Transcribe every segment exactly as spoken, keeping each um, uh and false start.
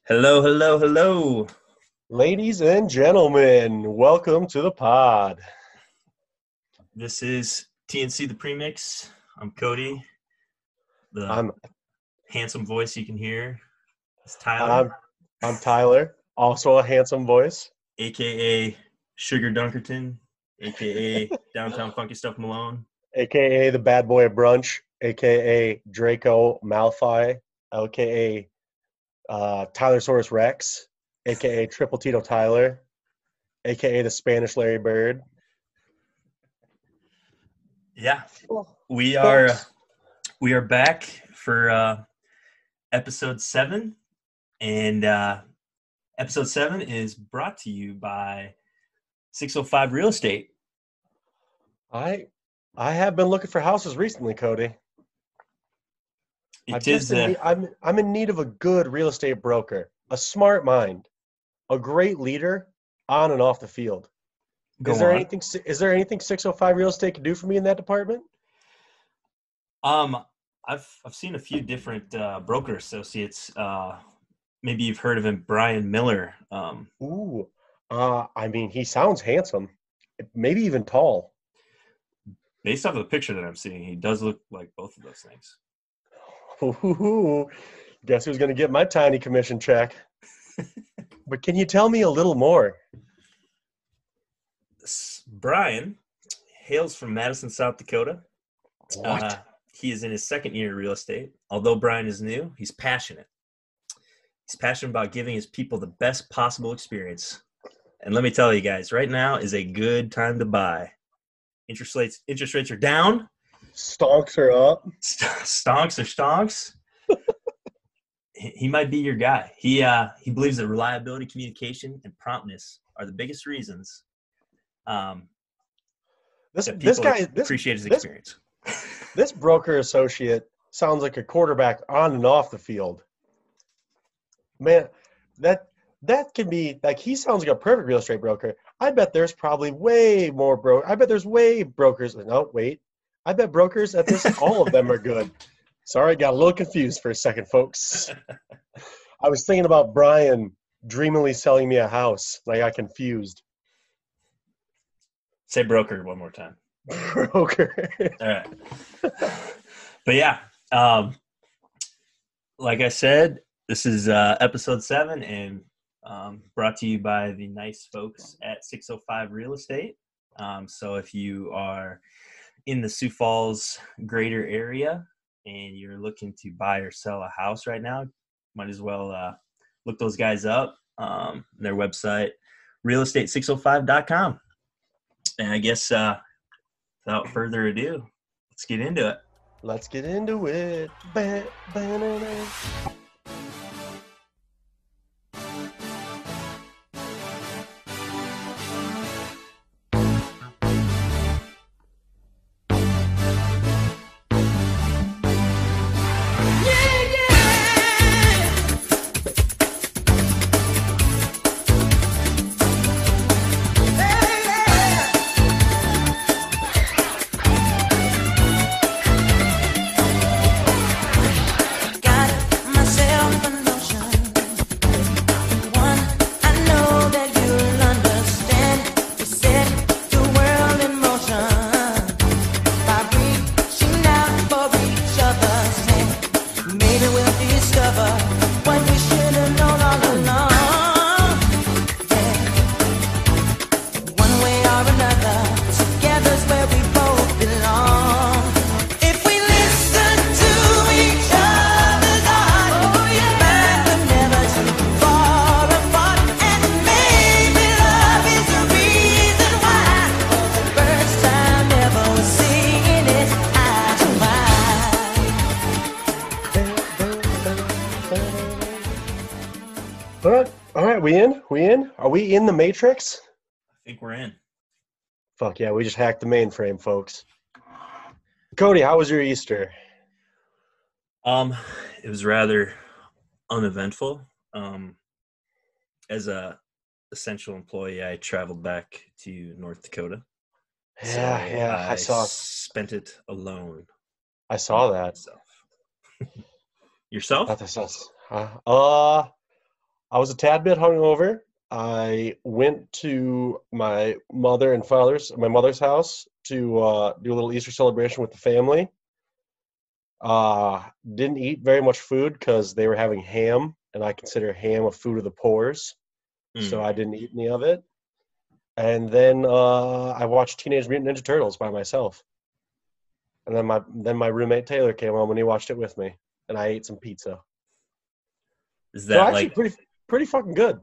Hello, hello, hello. Ladies and gentlemen, welcome to the pod. This is T N C The Premix. I'm Cody. The I'm handsome voice you can hear is Tyler, I'm I'm Tyler, also a handsome voice, a k a. Sugar Dunkerton, a k a. Downtown Funky Stuff Malone. aka the bad boy of brunch, aka Draco Malfoy, aka uh, Tylersaurus Rex, aka Triple Tito Tyler, aka the Spanish Larry Bird. Yeah, we are Folks, we are back for uh, episode seven, and uh, episode seven is brought to you by six oh five Real Estate. I I have been looking for houses recently, Cody. It I've just is in uh, need, I'm I'm in need of a good real estate broker, a smart mind, a great leader on and off the field. Is go there on. anything is there anything six oh five Real Estate can do for me in that department? Um, I've I've seen a few different uh, broker associates. Uh, maybe you've heard of him, Brian Miller. Um, Ooh, uh, I mean, he sounds handsome, maybe even tall. based off of the picture that I'm seeing, he does look like both of those things. Ooh, guess who's going to get my tiny commission check? But can you tell me a little more? S- Brian hails from Madison, South Dakota. Uh, What? he is in his second year of real estate. Although Brian is new, he's passionate. He's passionate about giving his people the best possible experience. And let me tell you guys, right now is a good time to buy. Interest rates, interest rates are down. Stonks are up. Stonks are stonks. He he might be your guy. He uh, he believes that reliability, communication, and promptness are the biggest reasons um, This that this people guy this appreciate his this experience. this broker associate sounds like a quarterback on and off the field. Man, that that can be like he sounds like a perfect real estate broker. I bet there's probably way more bro. I bet there's way brokers. No, wait. I bet brokers at this all of them are good. Sorry, got a little confused for a second, folks. I was thinking about Brian dreamily selling me a house. And I got confused. Say broker one more time. Broker. All right. But yeah, um, like I said, this is uh, episode seven and um, brought to you by the nice folks at six oh five Real Estate. Um, so if you are in the Sioux Falls greater area and you're looking to buy or sell a house right now, might as well uh, look those guys up. Um, their website, real estate six oh five dot com. And I guess uh, without further ado, let's get into it. Let's get into it. Ba- ba-na-na. All right, all right, we in? We in? Are we in the Matrix? I think we're in. Fuck yeah, we just hacked the mainframe, folks. Cody, how was your Easter? Um, it was rather uneventful. Um, as a essential employee, I traveled back to North Dakota. Yeah, so yeah, I I saw spent it alone. I saw that. Myself. Yourself? Thought this was, uh, uh, I was a tad bit hungover. I went to my mother and father's, my mother's house to uh, do a little Easter celebration with the family. Uh, didn't eat very much food because they were having ham, and I consider ham a food of the poors, so Mm. I didn't eat any of it. And then uh, I watched Teenage Mutant Ninja Turtles by myself. And then my then my roommate Taylor came home and he watched it with me, and I ate some pizza. Is So that actually, like pretty pretty fucking good.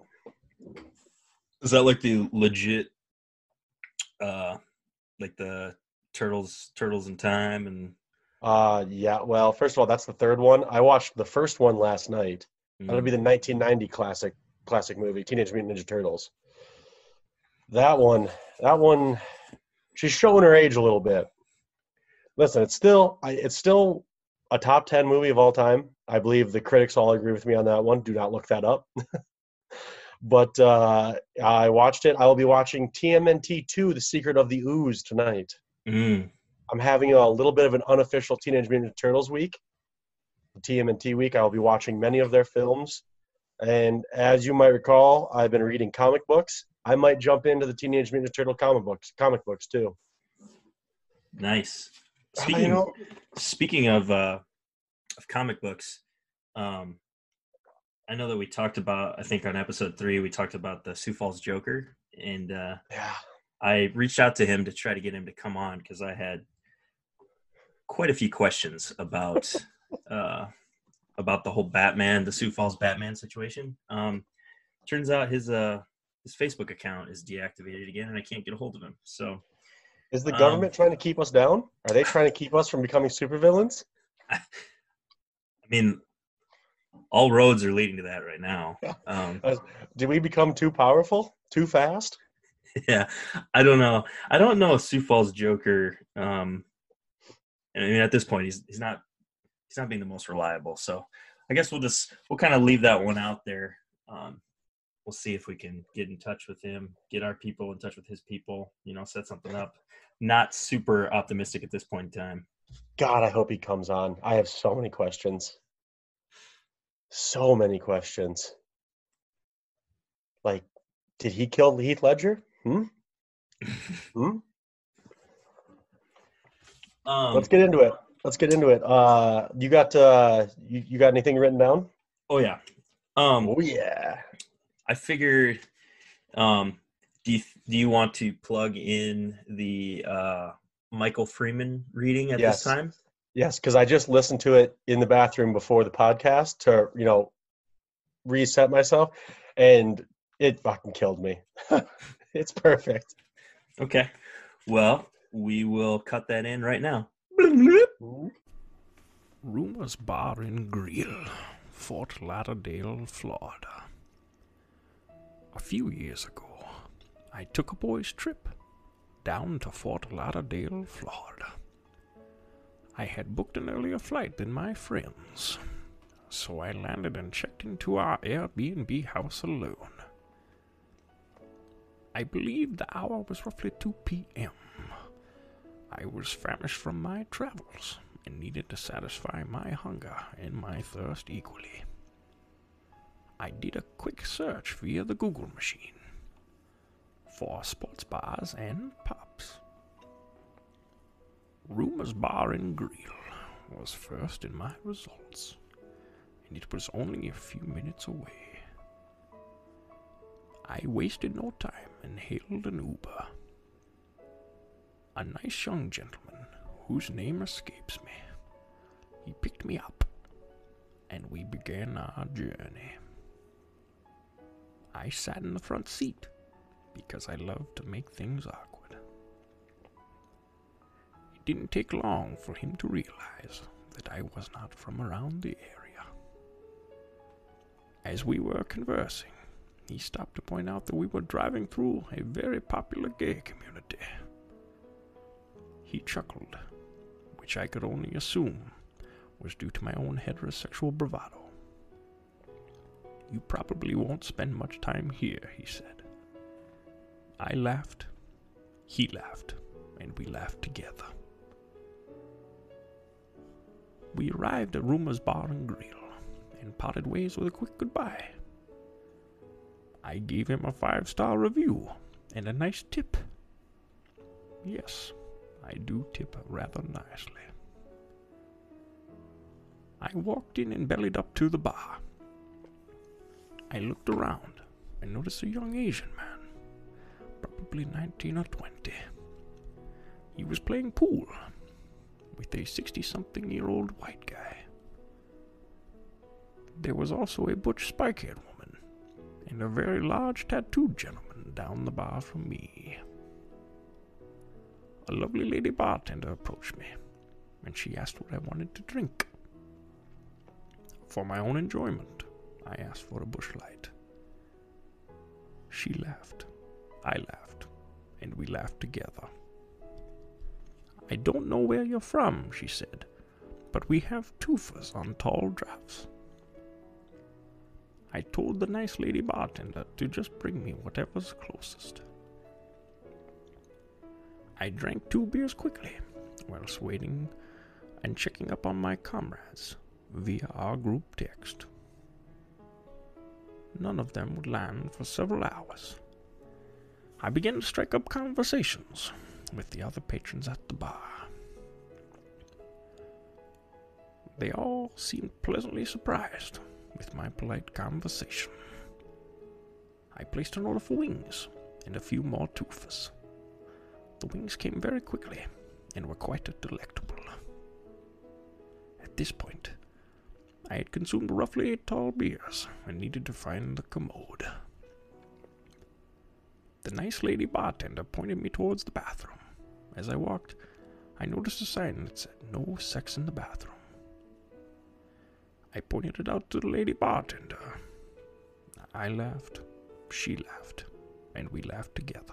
is that like the legit, uh, like the turtles, turtles in time, and Uh yeah. Well, first of all, that's the third one. I watched the first one last night. That'll be mm, the nineteen ninety classic classic movie, Teenage Mutant Ninja Turtles. That one, that one, she's showing her age a little bit. Listen, it's still, I, it's still a top ten movie of all time. I believe the critics all agree with me on that one. Do not look that up. But uh, I watched it. I will be watching T M N T two: The Secret of the Ooze tonight. mm, I'm having a little bit of an unofficial Teenage Mutant Ninja Turtles week, T M N T week. I will be watching many of their films. And as you might recall, I've been reading comic books. I might jump into the Teenage Mutant Ninja Turtle comic books, comic books too. nice. Uh, you Speaking know, speaking of uh, of comic books, um, I know that we talked about. I think on episode three we talked about the Sioux Falls Joker, and uh, yeah. I reached out to him to try to get him to come on because I had quite a few questions about uh, about the whole Batman, the Sioux Falls Batman situation. Um, turns out his uh his Facebook account is deactivated again, and I can't get a hold of him. So, Is the um, government trying to keep us down? Are they trying to keep us from becoming supervillains? I, I mean, all roads are leading to that right now. Um, Uh, Did we become too powerful? Too fast? yeah, I don't know. I don't know if Sioux Falls Joker. Um, I mean, at this point, he's he's not he's not being the most reliable. So, I guess we'll just we'll kind of leave that one out there. Um, we'll see if we can get in touch with him, get our people in touch with his people, you know, set something up. Not super optimistic at this point in time. God, I hope he comes on. I have so many questions. So many questions. Like, did he kill Heath Ledger? Hmm? Hmm? Let's um, get into it. Let's get into it. Uh, you got uh, you, you got anything written down? oh yeah. Um, Oh yeah. I figured. Um, do you do you want to plug in the uh, Michael Freeman reading at this Yes. time? Yes, because I just listened to it in the bathroom before the podcast to, you know, reset myself, and it fucking killed me. It's perfect. Okay. Well, we will cut that in right now. Rumors Bar and Grill, Fort Lauderdale, Florida. A few years ago, I took a boys' trip down to Fort Lauderdale, Florida. I had booked an earlier flight than my friends, so I landed and checked into our Airbnb house alone. I believe the hour was roughly two p.m. I was famished from my travels and needed to satisfy my hunger and my thirst equally. I did a quick search via the Google machine for sports bars and pubs. Rumors Bar and Grill was first in my results, and it was only a few minutes away. I wasted no time and hailed an Uber. A nice young gentleman, whose name escapes me, he picked me up, and we began our journey. I sat in the front seat, because I love to make things awkward. It didn't take long for him to realize that I was not from around the area. As we were conversing, he stopped to point out that we were driving through a very popular gay community. He chuckled, which I could only assume was due to my own heterosexual bravado. "You probably won't spend much time here," he said. I laughed, he laughed, and we laughed together. We arrived at Rumors Bar and Grill and parted ways with a quick goodbye. I gave him a five-star review and a nice tip. Yes, I do tip rather nicely. I walked in and bellied up to the bar. I looked around and noticed a young Asian man, probably nineteen or twenty. He was playing pool with a sixty-something-year-old white guy. There was also a butch spike-haired woman and a very large tattooed gentleman down the bar from me. A lovely lady bartender approached me, and she asked what I wanted to drink. For my own enjoyment, I asked for a Busch Light. She laughed, I laughed, and we laughed together. I don't know where you're from, she said, but we have twofers on tall drafts. I told the nice lady bartender to just bring me whatever's closest. I drank two beers quickly, whilst waiting and checking up on my comrades via our group text. None of them would land for several hours. I began to strike up conversations with the other patrons at the bar. They all seemed pleasantly surprised with my polite conversation. I placed an order for wings and a few more twofers. The wings came very quickly and were quite delectable. At this point, I had consumed roughly eight tall beers and needed to find the commode. The nice lady bartender pointed me towards the bathroom. As I walked, I noticed a sign that said, "No sex in the bathroom." I pointed it out to the lady bartender. I laughed, she laughed, and we laughed together.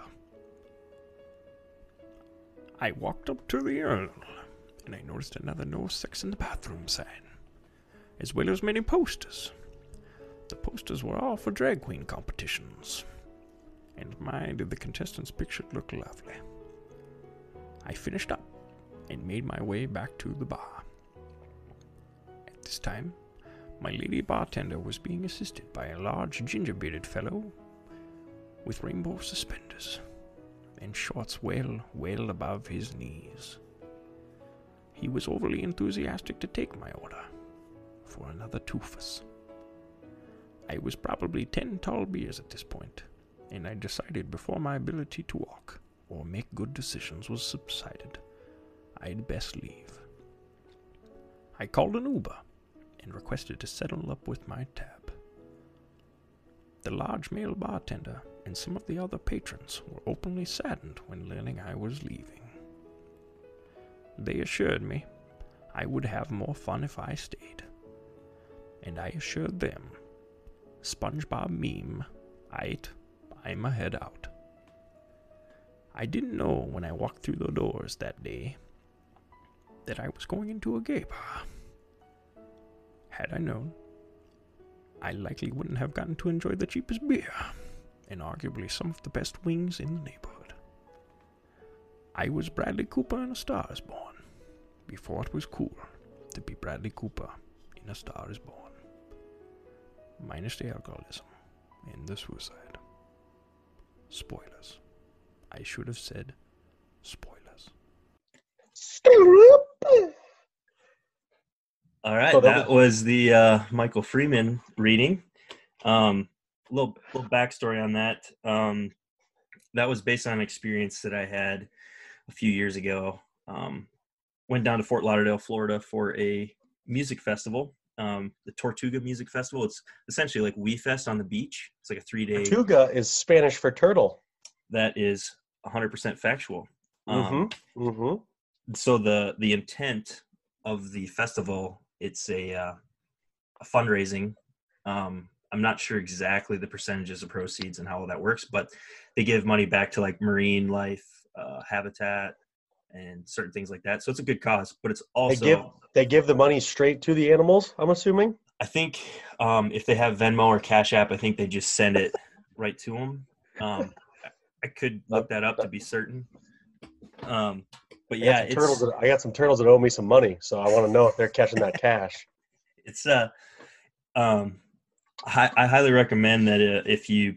I walked up to the urinal, and I noticed another "No sex in the bathroom" sign, as well as many posters. The posters were all for drag queen competitions, and my, did the contestants' picture look lovely. I finished up and made my way back to the bar. At this time, my lady bartender was being assisted by a large ginger-bearded fellow with rainbow suspenders and shorts well, well above his knees. He was overly enthusiastic to take my order for another twofus. I was probably ten tall beers at this point, and I decided before my ability to walk or make good decisions was subsided, I'd best leave. I called an Uber and requested to settle up with my tab. The large male bartender and some of the other patrons were openly saddened when learning I was leaving. They assured me I would have more fun if I stayed, and I assured them, SpongeBob meme, aight, I'm a head out. I didn't know when I walked through the doors that day that I was going into a gay bar. Had I known, I likely wouldn't have gotten to enjoy the cheapest beer and arguably some of the best wings in the neighborhood. I was Bradley Cooper in A Star Is Born before it was cool to be Bradley Cooper in A Star Is Born. Minus the alcoholism and the suicide. Spoilers. I should have said spoilers. All right, So that that was the uh, Michael Freeman reading. Um, little little backstory on that. Um, that was based on an experience that I had a few years ago. Um, went down to Fort Lauderdale, Florida, for a music festival, um, the Tortuga Music Festival. It's essentially like We Fest on the beach. It's like a three-day. Tortuga is Spanish for turtle. That is one hundred percent factual. Um, Mm-hmm. Mm-hmm. So the the intent of the festival, it's a, uh, a fundraising. Um, I'm not sure exactly the percentages of proceeds and how all that works, but they give money back to like marine life, uh, habitat, and certain things like that. So it's a good cause, but it's also They give they give the money straight to the animals, I'm assuming. I think um, if they have Venmo or Cash App, I think they just send it right to them. Um, I could look that up to be certain. Um, but yeah, I got, some it's turtles that, I got some turtles that owe me some money, so I want to know if they're catching that cash. it's uh, um, I, I highly recommend that uh, if you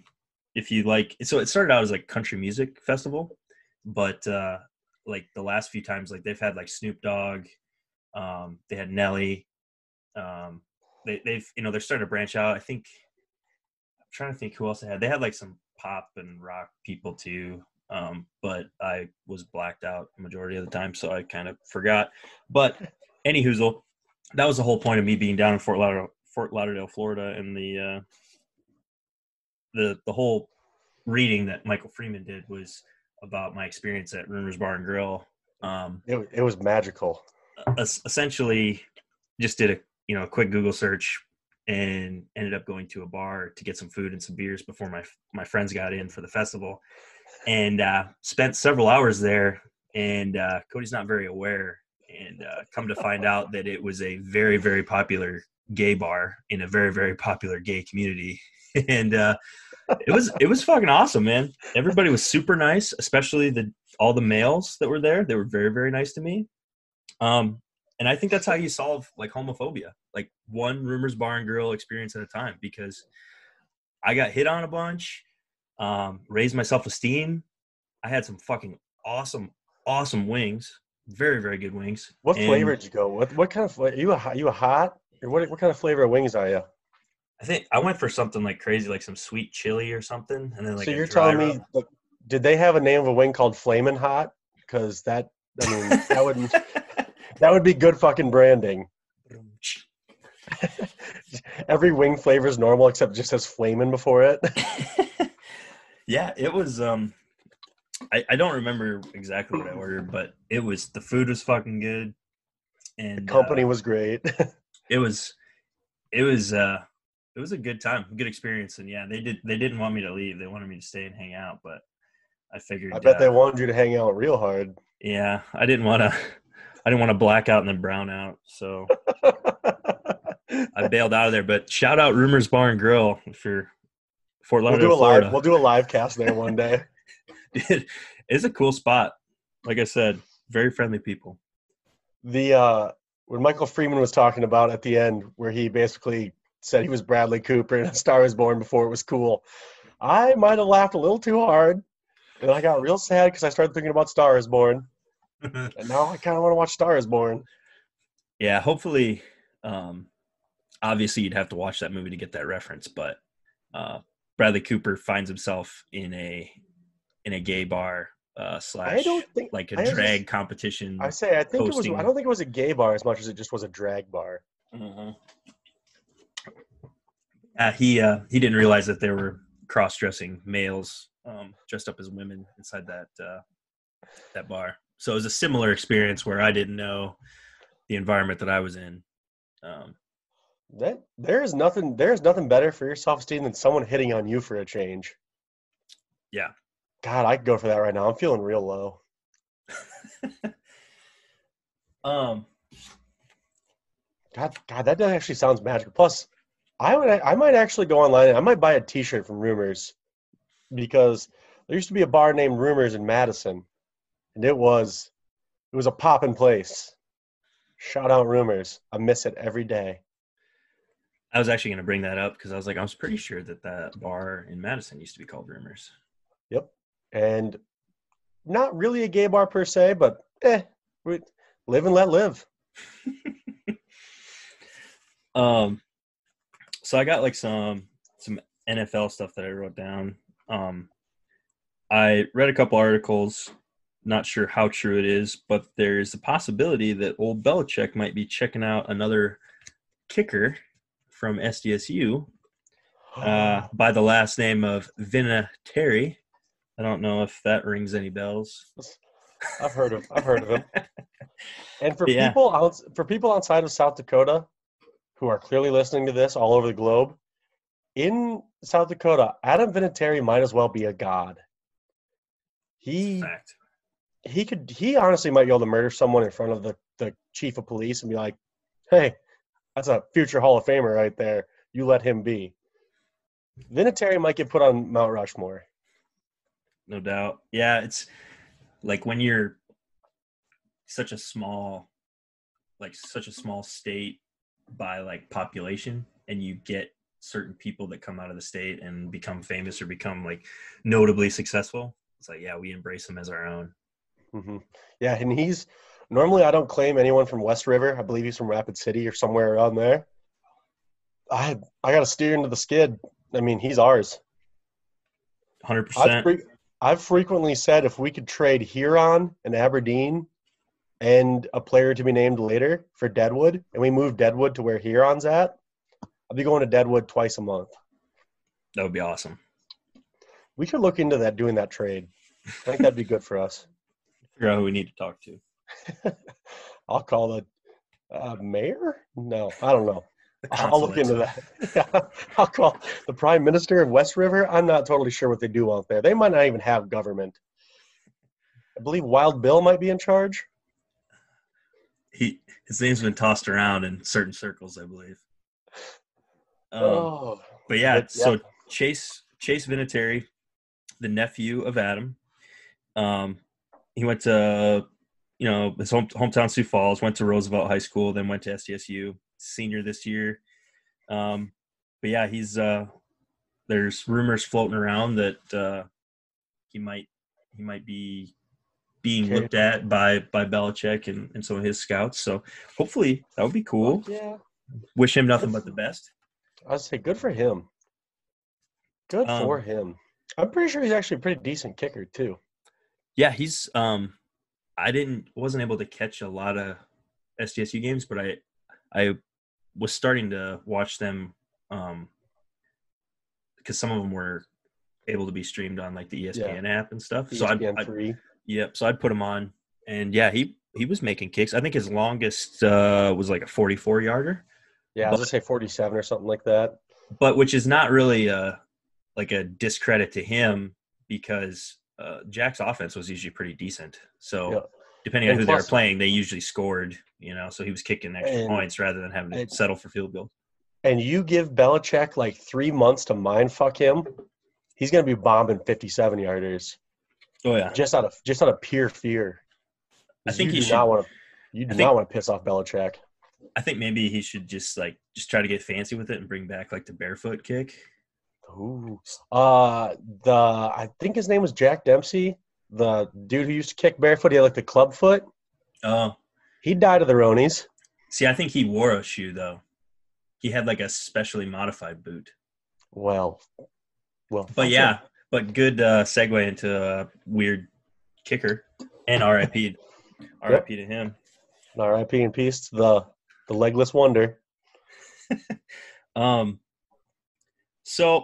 if you like, so it started out as like country music festival, but uh, like the last few times, like they've had like Snoop Dogg, um, they had Nelly, um, they, they've, you know, they're starting to branch out. I think, I'm trying to think who else they had. They had like some pop and rock people too. Um, but I was blacked out the majority of the time, so I kind of forgot. But anywho, that was the whole point of me being down in Fort Lauderdale, Fort Lauderdale, Florida, and the uh, the the whole reading that Michael Freeman did was about my experience at Rumors Bar and Grill. Um, It, it was magical. Essentially, just did a you know a quick Google search and ended up going to a bar to get some food and some beers before my my friends got in for the festival. And uh, spent several hours there, and uh, Cody's not very aware, and uh, come to find out that it was a very, very popular gay bar in a very, very popular gay community. And uh, it was it was fucking awesome, man. Everybody was super nice, especially the all the males that were there. They were very, very nice to me. Um, and I think that's how you solve like homophobia, like one Rumors Bar and Grill experience at a time, because I got hit on a bunch. Um, raised my self-esteem. I had some fucking awesome, awesome wings. Very, very good wings. What and flavor did you go? What what kind of flavor? You a you a hot? Or what what kind of flavor of wings are you? I think I went for something like crazy, like some sweet chili or something, and then like So a you're dry telling rub. me, like, did they have a name of a wing called Flamin' Hot? Because that, I mean, that would that would be good fucking branding. Every wing flavor is normal except just says flamin' before it. Yeah, it was. Um, I, I don't remember exactly what I ordered, but it was the food was fucking good, and The company uh, was great. it was it was uh, it was a good time, good experience, and yeah, they did they didn't want me to leave. They wanted me to stay and hang out, but I figured. I bet uh, they wanted you to hang out real hard. Yeah, I didn't want to. I didn't want to black out and then brown out, so I bailed out of there. But shout out Rumors Bar and Grill if you're Fort We'll do Lauderdale, a live. Florida. We'll do a live cast there one day. It is a cool spot. Like I said, very friendly people. The uh, when Michael Freeman was talking about at the end, where he basically said he was Bradley Cooper and A Star Is Born before it was cool, I might have laughed a little too hard, and I got real sad because I started thinking about Star Is Born, and now I kind of want to watch Star Is Born. Yeah, hopefully. Um, obviously, you'd have to watch that movie to get that reference, but uh, Bradley Cooper finds himself in a in a gay bar uh, slash I don't think like a I drag just, competition. I say I think hosting. it was. I don't think it was a gay bar as much as it just was a drag bar. Mm-hmm. Uh, he uh, he didn't realize that there were cross-dressing males um, dressed up as women inside that uh, that bar. So it was a similar experience where I didn't know the environment that I was in. Um, That there is nothing. There is nothing better for your self-esteem than someone hitting on you for a change. yeah. God, I could go for that right now. I'm feeling real low. um. God, God, that actually sounds magical. Plus, I would, I might actually go online and I might buy a T-shirt from Rumors, because there used to be a bar named Rumors in Madison, and it was, it was a poppin' place. Shout out Rumors. I miss it every day. I was actually going to bring that up because I was like, I was pretty sure that that bar in Madison used to be called Rumors. Yep, and not really a gay bar per se, but eh, we live and let live. um. So I got like some some N F L stuff that I wrote down. Um, I read a couple articles. Not sure how true it is, but there's a possibility that old Belichick might be checking out another kicker from S D S U uh, by the last name of Vinatieri. I don't know if that rings any bells. I've heard of I've heard of him. And for Yeah. people out, for people outside of South Dakota who are clearly listening to this all over the globe, in South Dakota, Adam Vinatieri might as well be a god. He Fact. he could he honestly might be able to murder someone in front of the, the chief of police and be like, hey, that's a future Hall of Famer right there. You let him be. Vinatieri might get put on Mount Rushmore. No doubt. Yeah, it's like when you're such a small, like such a small state by like population, and you get certain people that come out of the state and become famous or become like notably successful. It's like, yeah, we embrace them as our own. Mm-hmm. Yeah, and he's normally I don't claim anyone from West River. I believe he's from Rapid City or somewhere around there. I I got to steer into the skid. I mean, he's ours. one hundred I've percent. fre- I've frequently said if we could trade Huron and Aberdeen and a player to be named later for Deadwood, and we move Deadwood to where Huron's at, I'll be going to Deadwood twice a month. That would be awesome. We should look into that, doing that trade. I think that'd be good for us. Figure out who we need to talk to. I'll call the uh, mayor? No, I don't know. The I'll look into consulate. that. Yeah, I'll call the prime minister of West River. I'm not totally sure what they do out there. They might not even have government. I believe Wild Bill might be in charge. He his name's been tossed around in certain circles, I believe. Um, oh, but yeah, but, yeah. so Chase Chase Vinatieri, the nephew of Adam, um, he went to you know his home, hometown Sioux Falls, went to Roosevelt High School, then went to S D S U. Senior this year. Um, but yeah, he's uh, there's rumors floating around that uh, he might he might be being Okay. looked at by by Belichick and, and some of his scouts. So hopefully that would be cool. Oh, yeah. Wish him nothing but the best. I'd say good for him. Good Um, for him. I'm pretty sure he's actually a pretty decent kicker too. Yeah, he's um I didn't wasn't able to catch a lot of S D S U games, but I I was starting to watch them um because some of them were able to be streamed on like the E S P N Yeah. app and stuff. E So S I, P N I three. yep, so I'd put him on, and yeah, he he was making kicks. I think his longest uh was like a forty-four yarder. Yeah, I was gonna say forty-seven or something like that. But which is not really uh like a discredit to him because uh Jack's offense was usually pretty decent. So Yeah. depending on And who they were plus- playing, they usually scored, you know, so he was kicking extra And- points rather than having to and- settle for field goals. And you give Belichick like three months to mind fuck him, he's gonna be bombing fifty-seven yarders Oh yeah. just out of just out of pure fear. I think you he do should not want to. You do I think- not want to piss off Belichick. I think maybe he should just like just try to get fancy with it and bring back like the barefoot kick. Ooh. Uh, the I think his name was Jack Dempsey, the dude who used to kick barefoot. He had like the club foot. Oh, He died of the Ronies. see, I think he wore a shoe though. He had like a specially modified boot. Well, well. But yeah, but good uh, segue into a weird kicker and R I P. R I P to him. R I P in peace to the the legless wonder. Um. So,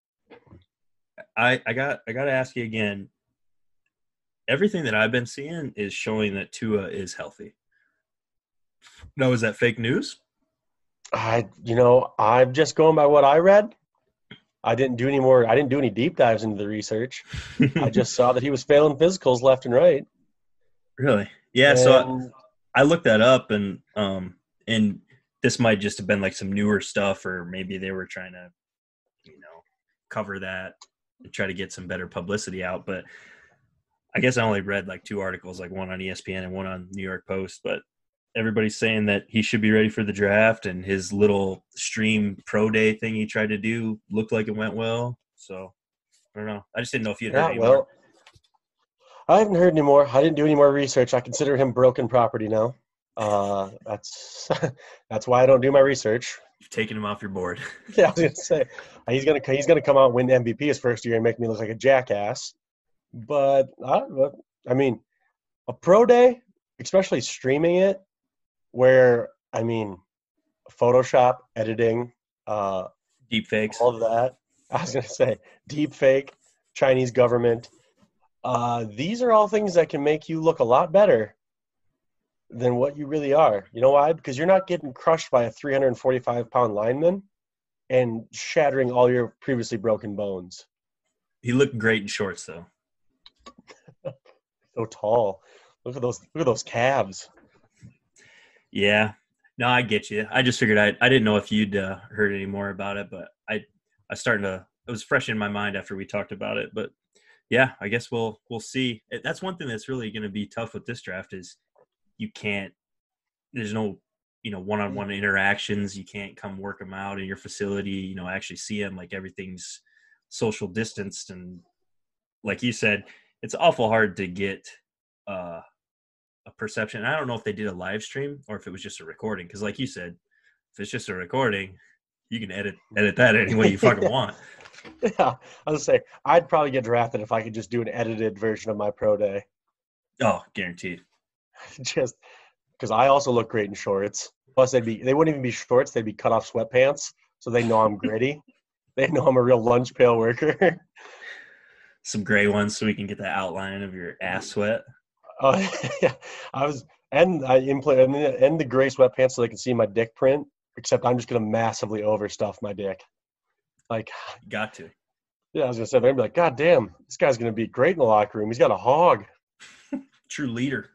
I I got I got to ask you again. Everything that I've been seeing is showing that Tua is healthy. No, is that fake news? I, you know, I'm just going by what I read. I didn't do any more. I didn't do any deep dives into the research. I just saw that he was failing physicals left and right. Really? Yeah. So And- I, I looked that up, and um, and this might just have been like some newer stuff, or maybe they were trying to, you know, cover that and try to get some better publicity out. But I guess I only read like two articles, like one on E S P N and one on New York Post. But everybody's saying that he should be ready for the draft, and his little stream pro day thing he tried to do looked like it went well. So I don't know. I just didn't know if you had yeah, heard any well, more. I haven't heard any more. I didn't do any more research. I consider him broken property now. Uh, that's that's why I don't do my research. You've taken him off your board. Yeah, I was gonna say he's gonna he's gonna come out and win M V P his first year and make me look like a jackass. But I, I mean, a pro day, especially streaming it, where I mean, Photoshop editing, uh, Deep fakes. all of that. I was gonna say deep fake, Chinese government. Uh, these are all things that can make you look a lot better than what you really are. You know why? Because you're not getting crushed by a three hundred forty-five pound lineman and shattering all your previously broken bones. He looked great in shorts, though. So tall. Look at those. Look at those calves. Yeah. No, I get you. I just figured I I didn't know if you'd uh, heard any more about it, but I I started to. It was fresh in my mind after we talked about it, but yeah, I guess we'll we'll see. That's one thing that's really going to be tough with this draft is you can't. There's no you know, one-on-one interactions. You can't come work them out in your facility, you know, actually see them. Like everything's social distanced. And like you said, it's awful hard to get uh, a perception. I don't know if they did a live stream or if it was just a recording. Cause like you said, if it's just a recording, you can edit, edit that any way you fucking yeah. want. Yeah. I was gonna say, I'd probably get drafted if I could just do an edited version of my pro day. Oh, guaranteed. Just because I also look great in shorts. Plus, they'd be they wouldn't even be shorts; they'd be cut off sweatpants, so they know I'm gritty. They know I'm a real lunch pail worker. Some gray ones so we can get the outline of your ass sweat. Uh, yeah, I was, and I implant and, and the gray sweatpants so they can see my dick print. Except I'm just gonna massively overstuff my dick. Like, Got to. yeah, I was gonna say they're gonna be like, God damn, this guy's gonna be great in the locker room. He's got a hog. True leader.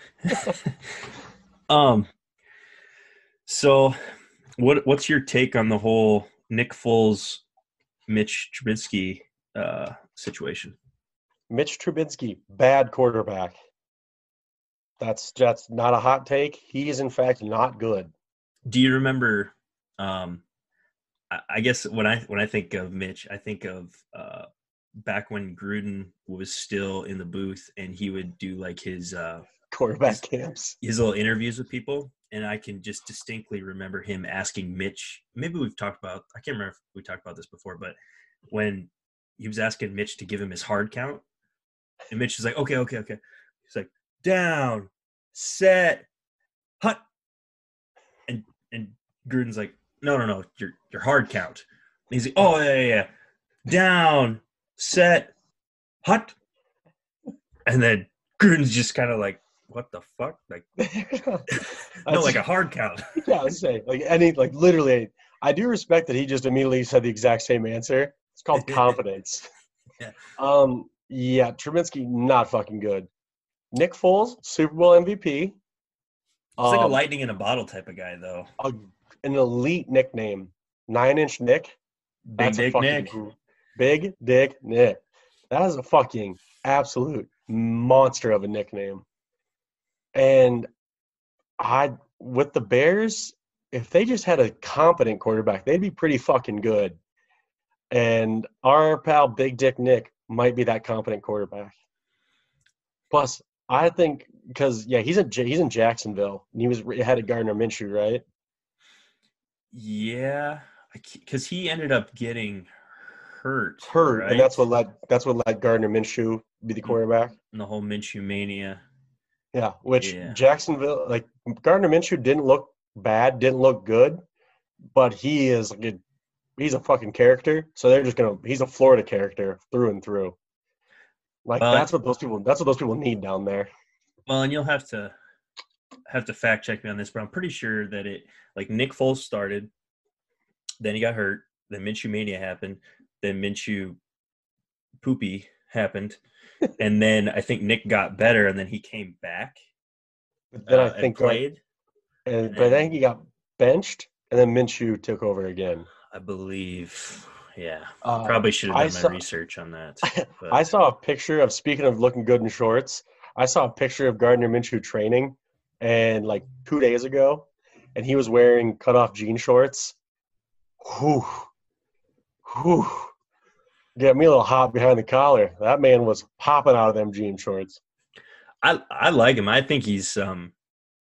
um. So, what what's your take on the whole Nick Foles, Mitch Trubisky uh, situation? Mitch Trubisky, bad quarterback. That's that's not a hot take. He is in fact not good. Do you remember? Um, I, I guess when I when I think of Mitch, I think of uh, back when Gruden was still in the booth and he would do like his uh, Quarterback his, camps. his little interviews with people, and I can just distinctly remember him asking Mitch. Maybe we've talked about. I can't remember if we talked about this before, but when he was asking Mitch to give him his hard count, and Mitch is like, "Okay, okay, okay." He's like, "Down, set, hut," and and Gruden's like, "No, no, no, your your hard count." And he's like, "Oh yeah, yeah, yeah, down, set, hut," and then Gruden's just kind of like, "What the fuck?" Like, no, like a hard count. Yeah, I was saying like any like literally. I do respect that he just immediately said the exact same answer. It's called confidence. Yeah. Um. Yeah, Trubinsky not fucking good. Nick Foles, Super Bowl M V P. He's like a Um, lightning in a bottle type of guy, though. a, an elite nickname, Nine Inch Nick. Big That's a Dick fucking Nick. gr- Big Dick Nick. That is a fucking absolute monster of a nickname. And I, with the Bears, if they just had a competent quarterback, they'd be pretty fucking good. And our pal Big Dick Nick might be that competent quarterback. Plus, I think because yeah, he's in J- he's in Jacksonville, and he was ahead of Gardner Minshew, right? Yeah, because he ended up getting hurt. Hurt, right? and that's what let that's what let Gardner Minshew be the quarterback. In the whole Minshew mania. Yeah, which Yeah. Jacksonville, like Gardner Minshew didn't look bad, didn't look good, but he is like a, he's a fucking character. So they're just gonna he's a Florida character through and through. Like Well, that's what those people that's what those people need down there. Well, and you'll have to have to fact check me on this, but I'm pretty sure that it like Nick Foles started, then he got hurt, then Minshew mania happened, then Minshew poopy happened, and then I think Nick got better, and then he came back. But then uh, I think and played. and, and but I then- think he got benched, and then Minshew took over again. I believe. Yeah, Uh, probably should have I done saw- my research on that. But I saw a picture of speaking of looking good in shorts. I saw a picture of Gardner Minshew training, and like two days ago, and he was wearing cutoff jean shorts. Whew, whew, get me a little hot behind the collar. That man was popping out of them jean shorts. I I like him. I think he's um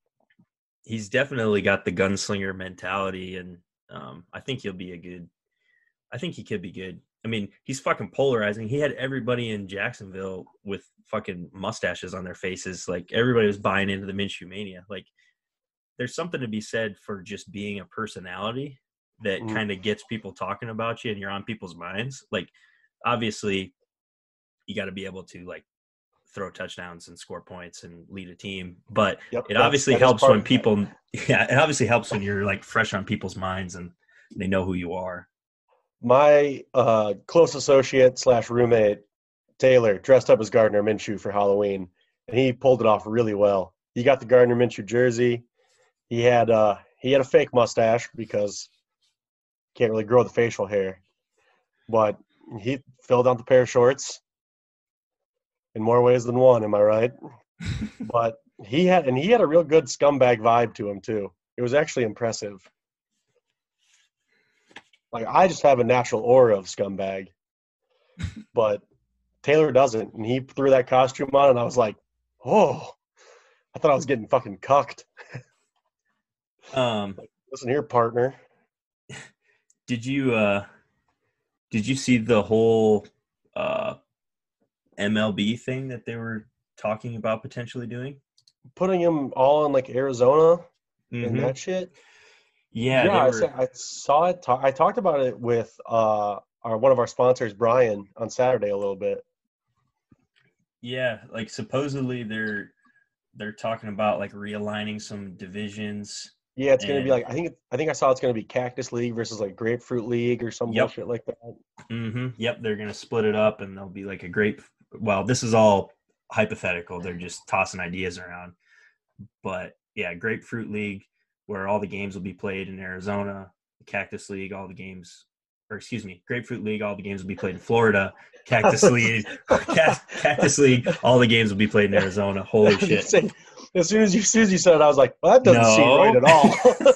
he's definitely got the gunslinger mentality, and um I think he'll be a good. I think he could be good. I mean, he's fucking polarizing. He had everybody in Jacksonville with fucking mustaches on their faces. Like everybody was buying into the Minshew mania. Like there's something to be said for just being a personality that Mhm. kind of gets people talking about you and you're on people's minds. Like obviously you got to be able to like throw touchdowns and score points and lead a team, but Yep, it that's- obviously that is helps part when of that. people yeah, it obviously helps when you're like fresh on people's minds and they know who you are. My uh, close associate slash roommate, Taylor, dressed up as Gardner Minshew for Halloween, and he pulled it off really well. He got the Gardner Minshew jersey. He had uh, he had a fake mustache because can't really grow the facial hair, but he filled out the pair of shorts in more ways than one. Am I right? But he had and he had a real good scumbag vibe to him too. It was actually impressive. Like, I just have a natural aura of scumbag, but Taylor doesn't. And he threw that costume on, and I was like, oh, I thought I was getting fucking cucked. Um, Like, listen here, partner. did you uh, did you see the whole uh, M L B thing that they were talking about potentially doing? Putting him all in, like, Arizona and Mm-hmm. that shit. Yeah, Yeah, they I, were. said, I saw it. Ta- I talked about it with uh, our one of our sponsors, Brian, on Saturday a little bit. Yeah, like supposedly they're they're talking about like realigning some divisions. Yeah, it's gonna be And like I think I think I saw it's gonna be Cactus League versus like Grapefruit League or some yep, bullshit like that. mm-hmm, yep, they're gonna split it up, and there'll be like a grape. Well, this is all hypothetical. They're just tossing ideas around. But yeah, Grapefruit League, where all the games will be played in Arizona. Cactus League, all the games, or excuse me, Grapefruit League, all the games will be played in Florida. Cactus League, Cactus League, all the games will be played in Arizona. Holy shit! Say, as soon as you as soon as you said it, I was like, well, that doesn't seem right No. at all.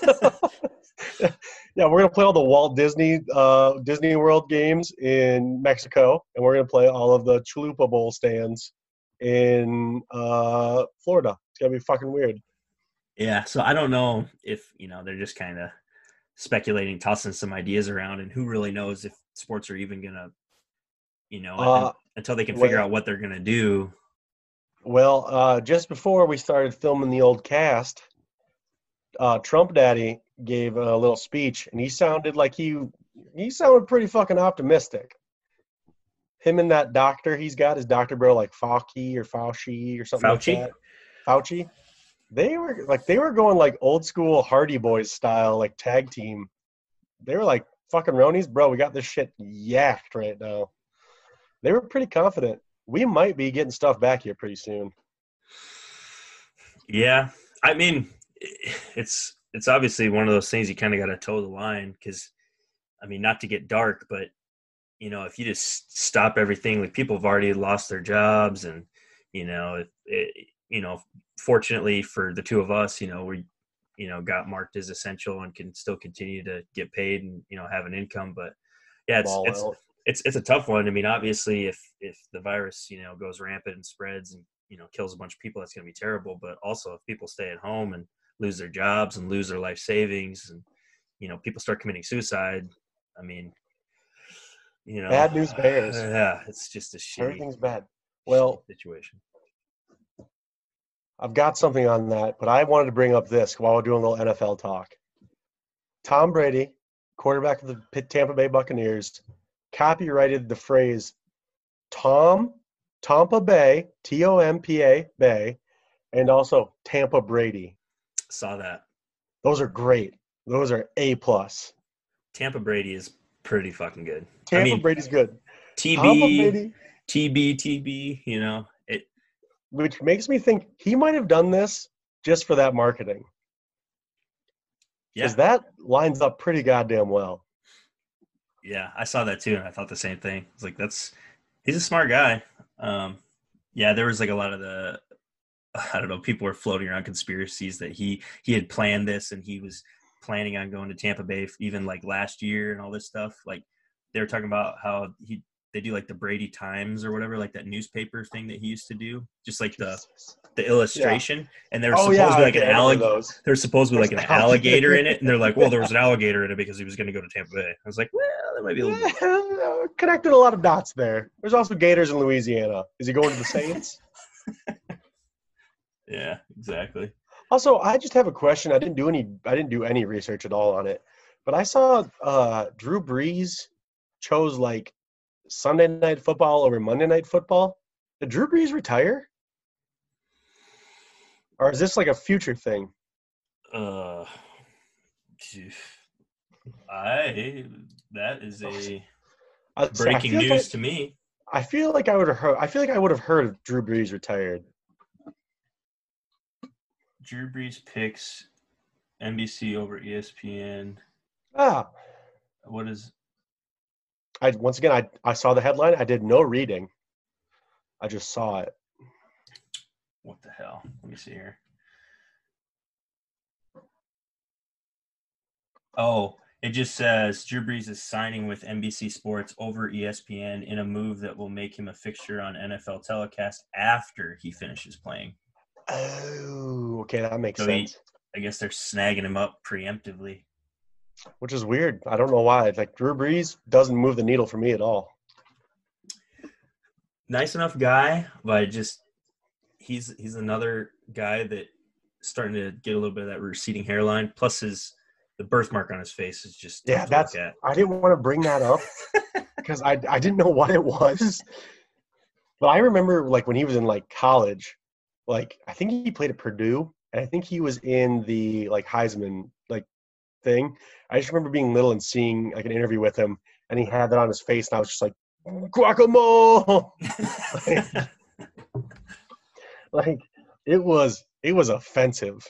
Yeah, we're gonna play all the Walt Disney uh, Disney World games in Mexico, and we're gonna play all of the Chalupa Bowl stands in uh, Florida. It's gonna be fucking weird. Yeah, so I don't know if, you know, they're just kind of speculating, tossing some ideas around, and who really knows if sports are even going to, you know, Uh, un- until they can figure well, out what they're going to do. well, uh, just before we started filming the old cast, uh, Trump Daddy gave a little speech, and he sounded like he he sounded pretty fucking optimistic. Him and that doctor he's got, his doctor bro, like Fauci or Fauci or something like Fauci? that. Fauci. They were like they were going like old school Hardy Boys style, like tag team. They were like fucking Ronies, bro. We got this shit yacked right now. They were pretty confident. We might be getting stuff back here pretty soon. Yeah. I mean, it's it's obviously one of those things you kind of got to toe the line because, I mean, not to get dark, but, you know, if you just stop everything, like people have already lost their jobs and, you know, it, it, you know, fortunately for the two of us, you know, we, you know, got marked as essential and can still continue to get paid and, you know, have an income. But yeah, it's, Ball it's, out. it's, it's a tough one. I mean, obviously if, if the virus, you know, goes rampant and spreads and, you know, kills a bunch of people, that's going to be terrible. But also if people stay at home and lose their jobs and lose their life savings and, you know, people start committing suicide, I mean, you know, Bad news bears. yeah, it's just a shitty, Everything's bad. shitty Well, situation. I've got something on that, but I wanted to bring up this while we're doing a little N F L talk. Tom Brady, quarterback of the Tampa Bay Buccaneers, copyrighted the phrase Tom, Tampa Bay, T O M P A, Bay, and also Tampa Brady. Saw that. Those are great. Those are A plus. Tampa Brady is pretty fucking good. Tampa I mean, Brady's good. T Tampa B, Brady, T B, T B, you know, it. which makes me think he might have done this just for that marketing. Yeah, Because that lines up pretty goddamn well. yeah, I saw that too, and I thought the same thing. It's like that's he's a smart guy. Um, yeah, there was like a lot of the I don't know, people were floating around conspiracies that he he had planned this and he was planning on going to Tampa Bay even like last year and all this stuff. Like they were talking about how he they do like the Brady Times or whatever, like that newspaper thing that he used to do, just like the Jesus. the illustration. Yeah. And there's Oh, supposed yeah, to be like okay, an alligator. those. There's supposed to be There's like an an alligator. alligator in it, and they're like, well, there was an alligator in it because he was going to go to Tampa Bay. I was like, well, there might be a little bit. Connected a lot of dots there. There's also gators in Louisiana. Is he going to the Saints? Yeah, exactly. Also, I just have a question. I didn't do any. I didn't do any research at all on it, but I saw uh, Drew Brees chose like Sunday Night Football over Monday Night Football. Did Drew Brees retire, or is this like a future thing? Uh, I that is a I, breaking I news like I, to me. I feel like I would have heard. I feel like I would have heard if Drew Brees retired. Drew Brees picks N B C over E S P N. Ah, what is? I once again I I saw the headline. I did no reading. I just saw it. What the hell? Let me see here. Oh, it just says Drew Brees is signing with N B C Sports over E S P N in a move that will make him a fixture on N F L telecast after he finishes playing. Oh, okay, that makes So sense. he, I guess they're snagging him up preemptively. Which is weird. I don't know why. Like Drew Brees doesn't move the needle for me at all. Nice enough guy, but just he's he's another guy that starting to get a little bit of that receding hairline. Plus his the birthmark on his face is just tough Yeah, to that's. look at. I didn't want to bring that up because I I didn't know what it was. But I remember like when he was in like college, like I think he played at Purdue, and I think he was in the like Heisman like thing. I just remember being little and seeing like an interview with him, and he had that on his face, and I was just like, guacamole. like, like it was it was offensive.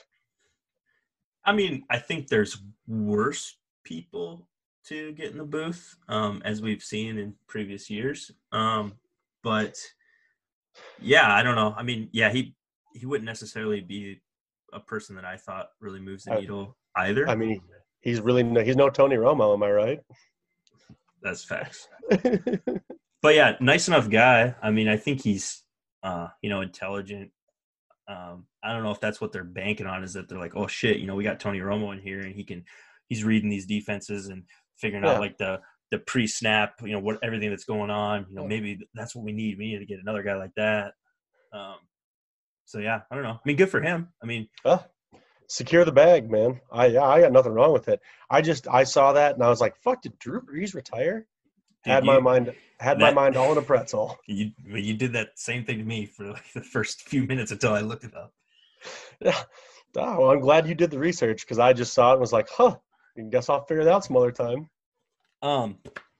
I mean, I think there's worse people to get in the booth, um, as we've seen in previous years. Um, but yeah, I don't know. I mean, yeah, he he wouldn't necessarily be a person that I thought really moves the I, needle either. I mean, he's really no, he's no Tony Romo, am I right? That's facts. But yeah, nice enough guy. I mean, I think he's uh, you know, intelligent. Um, I don't know if that's what they're banking on, is that they're like, oh shit, you know, we got Tony Romo in here and he can he's reading these defenses and figuring Yeah. out like the the pre-snap, you know, what everything that's going on. You know, maybe that's what we need. We need to get another guy like that. Um, so yeah, I don't know. I mean, good for him. I mean, uh, secure the bag, man. I yeah, I got nothing wrong with it. I just I saw that and I was like, fuck, did Drew Brees retire? dude, Had you, my mind had my that mind all in a pretzel. you you did that same thing to me for like the first few minutes until I looked it up. Yeah. Oh, well, I'm glad you did the research because I just saw it and was like, huh, I guess I'll figure it out some other time. Um,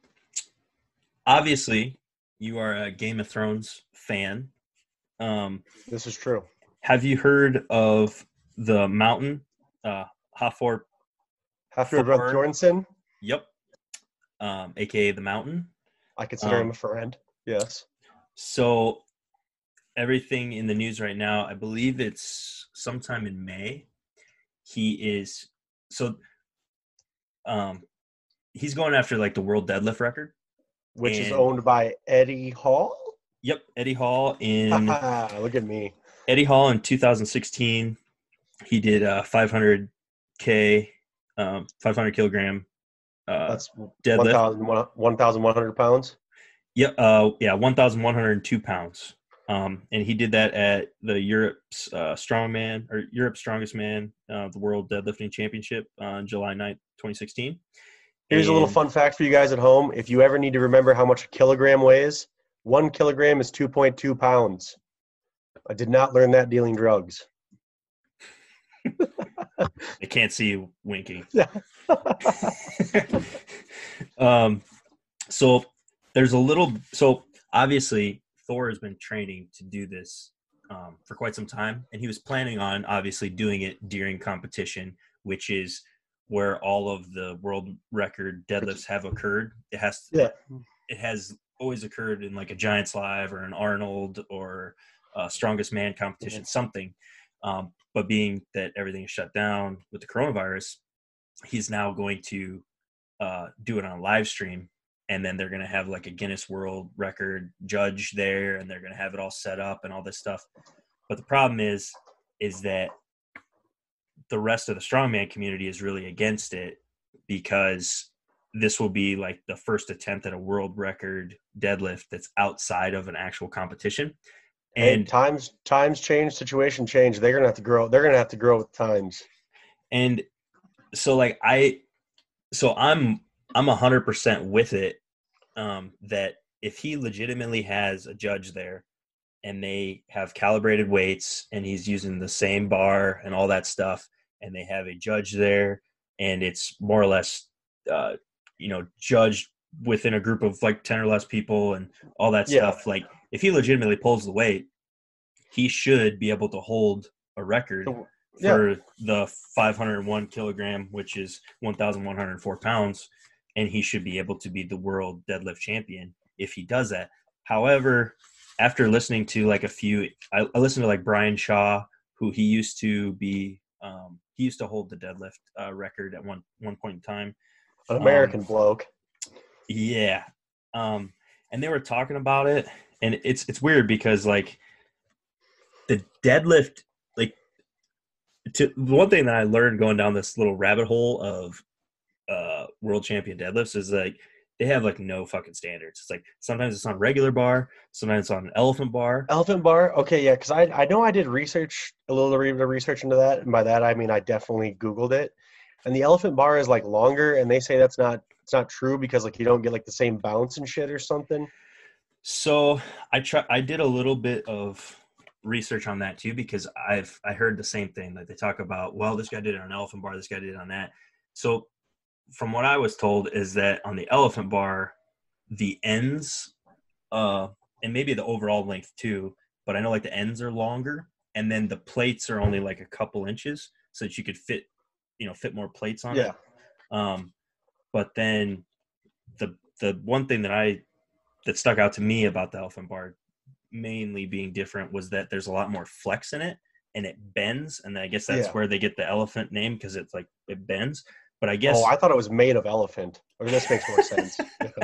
obviously, you are a Game of Thrones fan. Um, This is true. have you heard of the mountain, uh, Hathor? Have to run Jorgensen. Yep. Um, A K A the mountain. I consider Um, him a friend. Yes. So everything in the news right now, I believe it's sometime in May. He is so um he's going after like the world deadlift record. Which is And owned by Eddie Hall. yep, Eddie Hall in Look at me. Eddie Hall in two thousand sixteen. He did uh five hundred K um five hundred kilogram uh That's deadlift. one thousand one hundred pounds. Yeah, uh yeah, one thousand one hundred two pounds. Um, and he did that at the Europe's uh, Strongman or Europe's Strongest Man, uh, the World Deadlifting Championship on July ninth, twenty sixteen. Here's and, a little fun fact for you guys at home. If you ever need to remember how much a kilogram weighs, one kilogram is two point two pounds. I did not learn that dealing drugs. I can't see you winking. Yeah. um, so there's a little – so obviously Thor has been training to do this um, for quite some time, and he was planning on obviously doing it during competition, which is where all of the world record deadlifts have occurred. It has Yeah. it has always occurred in like a Giants Live or an Arnold or a Strongest Man competition, mm-hmm. something. Um, but being that everything is shut down with the coronavirus, he's now going to uh, do it on a live stream. And then they're going to have like a Guinness World Record judge there, and they're going to have it all set up and all this stuff. But the problem is, is that the rest of the strongman community is really against it, because this will be like the first attempt at a world record deadlift that's outside of an actual competition. And hey, times times change, situation change. They're gonna have to grow. They're gonna have to grow with times. And so, like I, so I'm I'm a hundred percent with it. Um, that if he legitimately has a judge there, and they have calibrated weights, and he's using the same bar and all that stuff, and they have a judge there, and it's more or less, uh, you know, judged within a group of like ten or less people and all that Yeah. stuff. Like if he legitimately pulls the weight, he should be able to hold a record Yeah. for the five hundred one kilogram, which is one thousand one hundred four pounds. And he should be able to be the world deadlift champion if he does that. However, after listening to like a few, I, I listened to like Brian Shaw, who he used to be um, he used to hold the deadlift uh, record at one one point in time. An American um, bloke. Yeah. Um, and they were talking about it, and it's it's weird because like the deadlift, like to one thing that I learned going down this little rabbit hole of uh world champion deadlifts is like they have like no fucking standards. It's like sometimes it's on regular bar, sometimes it's on an elephant bar. Elephant bar? Okay, yeah, because I, I know I did research, a little bit of research into that, and by that I mean I definitely Googled it. And the elephant bar is like longer, and they say that's not it's not true because like you don't get like the same bounce and shit or something. So I try I did a little bit of research on that too, because I've I heard the same thing that they talk about, well, this guy did it on an elephant bar, this guy did it on that. So from what I was told is that on the elephant bar, the ends, uh, and maybe the overall length too, but I know like the ends are longer, and then the plates are only like a couple inches, so that you could fit, you know, fit more plates on Yeah. it. Um, but then the the one thing that I that stuck out to me about the elephant bar, mainly being different, was that there's a lot more flex in it, and it bends, and I guess that's Yeah. where they get the elephant name, because it's like it bends. But I Oh, guess I thought it was made of elephant. Okay, this makes more sense.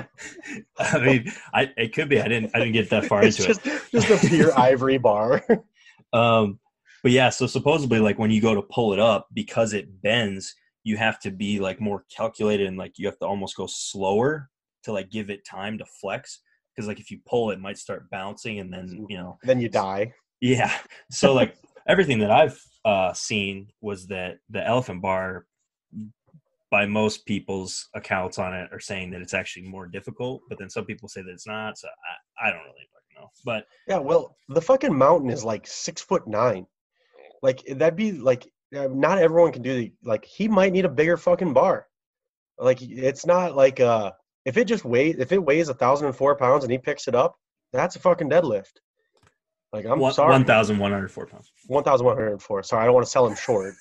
I mean, I it could be. I didn't I didn't get that far It's into just just a pure ivory bar. it. Um, but yeah, so supposedly, like when you go to pull it up, because it bends, you have to be like more calculated, and like you have to almost go slower to like give it time to flex. Because like if you pull, it might start bouncing, and then you know. Then you die. Yeah. So like everything that I've uh, seen was that the elephant bar, by most people's accounts on it, are saying that it's actually more difficult, but then some people say that it's not. So I, I don't really fucking know. But Yeah, well, the fucking mountain is like six foot nine. Like that'd be like uh, not everyone can do the like he might need a bigger fucking bar. Like it's not like uh if it just weighs if it weighs a thousand and four pounds and he picks it up, that's a fucking deadlift. Like I'm one, sorry, one thousand one hundred four pounds. one thousand one hundred four. Sorry, I don't want to sell him short.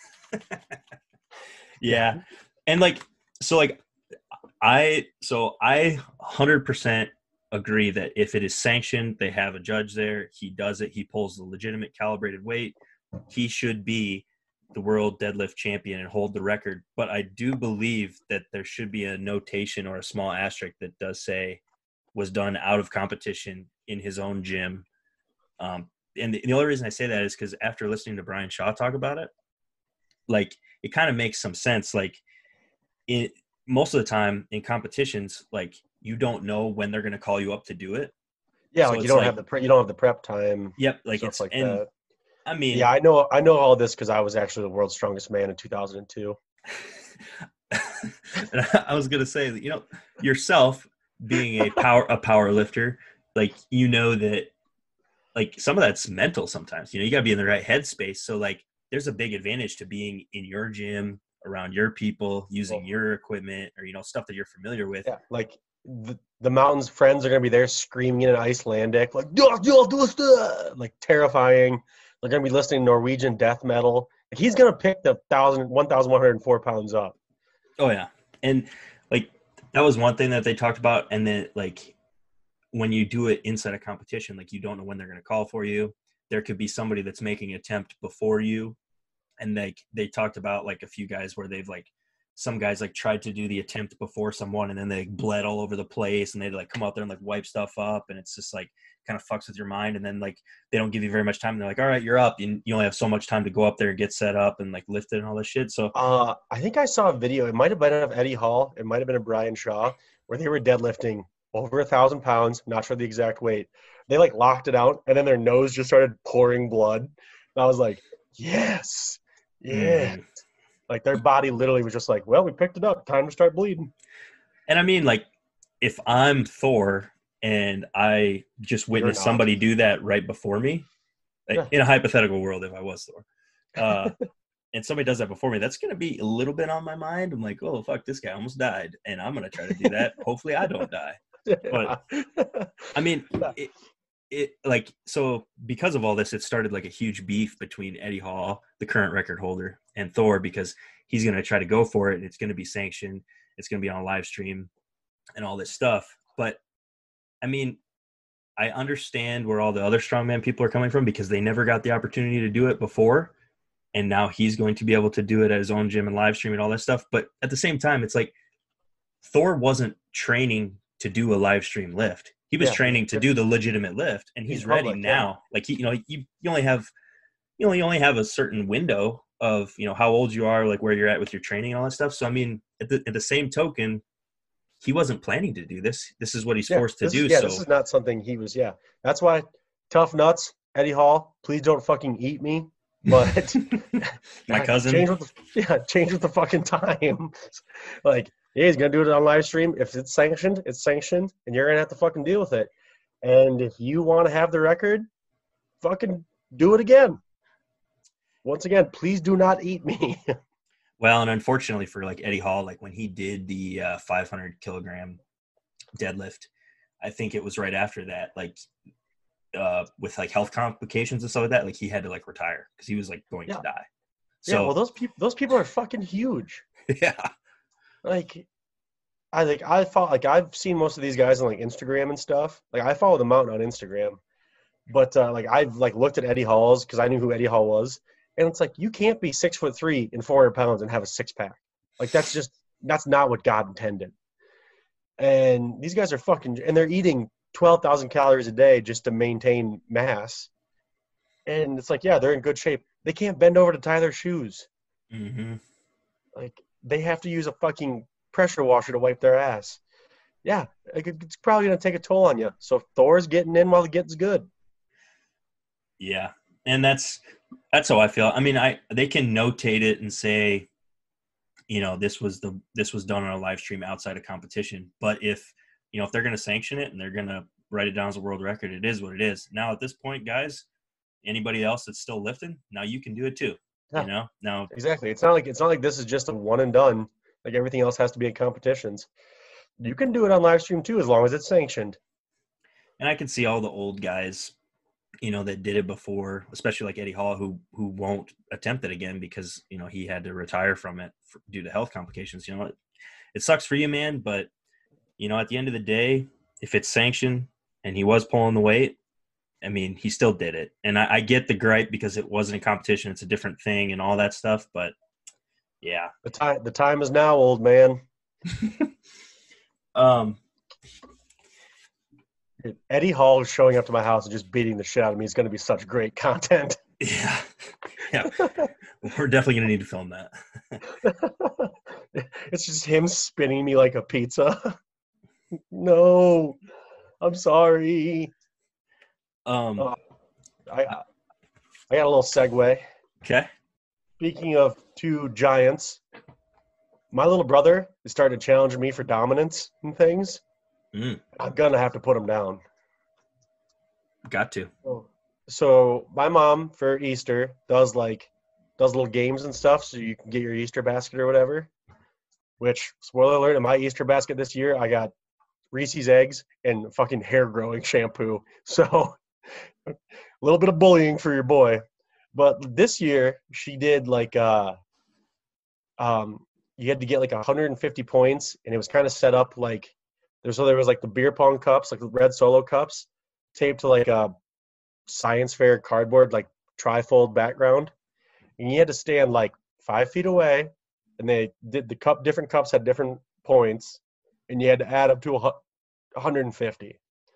Yeah. And like, so like I, so I one hundred percent agree that if it is sanctioned, they have a judge there, he does it, he pulls the legitimate calibrated weight, he should be the world deadlift champion and hold the record. But I do believe that there should be a notation or a small asterisk that does say was done out of competition in his own gym. Um, and the, the only reason I say that is because after listening to Brian Shaw talk about it, like it kind of makes some sense. Like it, most of the time in competitions, like you don't know when they're going to call you up to do it. Yeah, So like you it's don't like- have the pre- you don't have the prep time. Yep. Like stuff it's, like and that. I mean, Yeah, I know I know all this because I was actually the world's strongest man in two thousand two. and I was going to say that, you know, yourself being a power, a power lifter, like, you know, that like some of that's mental sometimes, you know, you gotta be in the right headspace. So like there's a big advantage to being in your gym around your people, using Well, your equipment, or, you know, stuff that you're familiar with. Yeah, like the, the mountain's friends are gonna be there screaming in Icelandic, like "Yo, yo, do this," like terrifying. They're gonna be listening to Norwegian death metal. Like he's gonna pick the thousand, one thousand one hundred four pounds up. Oh yeah. And like that was one thing that they talked about. And then like when you do it inside a competition, like you don't know when they're going to call for you. There could be somebody that's making an attempt before you. And like they talked about like a few guys where they've like, some guys like tried to do the attempt before someone, and then they bled all over the place, and they like come out there and like wipe stuff up. And it's just like kind of fucks with your mind. And then like, they don't give you very much time. And they're like, all right, you're up. And you only have so much time to go up there and get set up and like lift it and all this shit. So Uh, I think I saw a video. It might have been of Eddie Hall. It might have been of Brian Shaw, where they were deadlifting over a thousand pounds. Not sure the exact weight. They like locked it out, and then their nose just started pouring blood. And I was like, yes, yeah. mm. Like their body literally was just like, well, we picked it up. Time to start bleeding. And I mean, like, if I'm Thor and I just witnessed not. somebody do that right before me, like, Yeah. in a hypothetical world, if I was Thor, uh, and somebody does that before me, that's going to be a little bit on my mind. I'm like, oh, fuck, this guy almost died, and I'm going to try to do that. Hopefully I don't die. But, I mean, it, it like, so because of all this, it started like a huge beef between Eddie Hall, the current record holder, and Thor, because he's going to try to go for it, and it's going to be sanctioned. It's going to be on a live stream and all this stuff. But I mean, I understand where all the other strongman people are coming from, because they never got the opportunity to do it before. and now he's going to be able to do it at his own gym and live stream and all that stuff. But at the same time, it's like Thor wasn't training to do a live stream lift. He was Yeah, training to do the legitimate lift, and he's in ready public, now. yeah. Like he, you know, you, you only have you know you only have a certain window of, you know, how old you are, like where you're at with your training and all that stuff. So I mean, at the at the same token, he wasn't planning to do this. This is what he's Yeah, forced to this do. is, yeah, so this is not something he was. Yeah, that's why tough nuts, Eddie Hall. Please don't fucking eat me. But my cousin, change with the yeah, change with the fucking time. Like, yeah, he's gonna do it on live stream. If it's sanctioned, it's sanctioned, and you're gonna have to fucking deal with it. And if you want to have the record, fucking do it again. Once again, please do not eat me. well, and unfortunately for like Eddie Hall, like when he did the uh, five hundred kilogram deadlift, I think it was right after that, like uh, with like health complications and stuff like that, like he had to like retire because he was like going Yeah. to die. Yeah, So well, those people, those people are fucking huge. yeah, Like, I like I follow, like I've seen most of these guys on like Instagram and stuff. Like I follow the Mountain on Instagram, but uh, like I've like looked at Eddie Hall's because I knew who Eddie Hall was, and it's like you can't be six foot three and four hundred pounds and have a six pack. Like that's just that's not what God intended. And these guys are fucking, and they're eating twelve thousand calories a day just to maintain mass. And it's like, yeah, they're in good shape. They can't bend over to tie their shoes. mm-hmm. Like they have to use a fucking pressure washer to wipe their ass. Yeah, it's probably gonna take a toll on you. So Thor's getting in while the getting's good. Yeah, and that's that's how I feel. I mean, I they can notate it and say, you know, this was the this was done on a live stream outside of competition. But if you know if they're going to sanction it and they're going to write it down as a world record, it is what it is. Now at this point, guys, anybody else that's still lifting, now you can do it too. Yeah. You know, now Exactly. It's not like it's not like this is just a one and done. Like everything else has to be in competitions. You can do it on live stream too, as long as it's sanctioned. and I can see all the old guys, you know, that did it before, especially like Eddie Hall, who who won't attempt it again because, you know, he had to retire from it for, due to health complications. You know, it, it sucks for you, man, but, you know, at the end of the day, if it's sanctioned and he was pulling the weight, I mean, he still did it. And I, I get the gripe because it wasn't a competition. It's a different thing and all that stuff. But, yeah. The time the time is now, old man. um. Eddie Hall showing up to my house and just beating the shit out of me is going to be such great content. Yeah. Yeah. We're definitely going to need to film that. It's just him spinning me like a pizza. No, I'm sorry. Um. Uh, I I got a little segue. Okay. Speaking of two giants, my little brother is starting to challenge me for dominance and things. Mm, I'm gonna have to put him down. got to. So my mom for Easter does like does little games and stuff, so you can get your Easter basket or whatever. Which, spoiler alert, in my Easter basket this year, I got Reese's eggs and fucking hair growing shampoo. So a little bit of bullying for your boy. But this year she did like uh um you had to get like one hundred fifty points, and it was kind of set up like there's so there was like the beer pong cups, like the red Solo cups, taped to like a science fair cardboard like trifold background, and you had to stand like five feet away, and they did the cup. Different cups had different points, and you had to add up to one hundred fifty.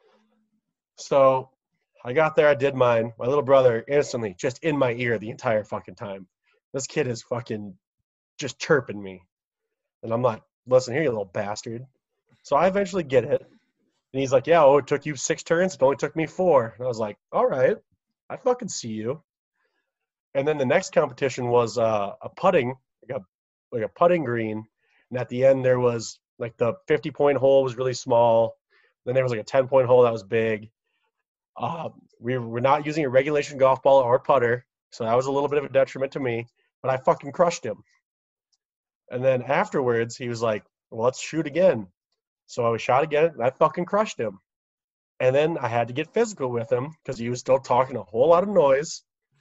So I got there, I did mine. My little brother instantly just in my ear the entire fucking time. This kid is fucking just chirping me, and I'm like, listen here, you little bastard. So I eventually get it. And he's like, yeah, oh, it took you six turns. It only took me four. And I was like, all right, I fucking see you. And then the next competition was uh, a putting, like a, like a putting green. And at the end, there was like the fifty-point hole was really small. Then there was like a ten-point hole that was big. Uh, we were not using a regulation golf ball or putter. So that was a little bit of a detriment to me. But I fucking crushed him. And then afterwards, he was like, well, let's shoot again. So I shot again, and I fucking crushed him. And then I had to get physical with him because he was still talking a whole lot of noise.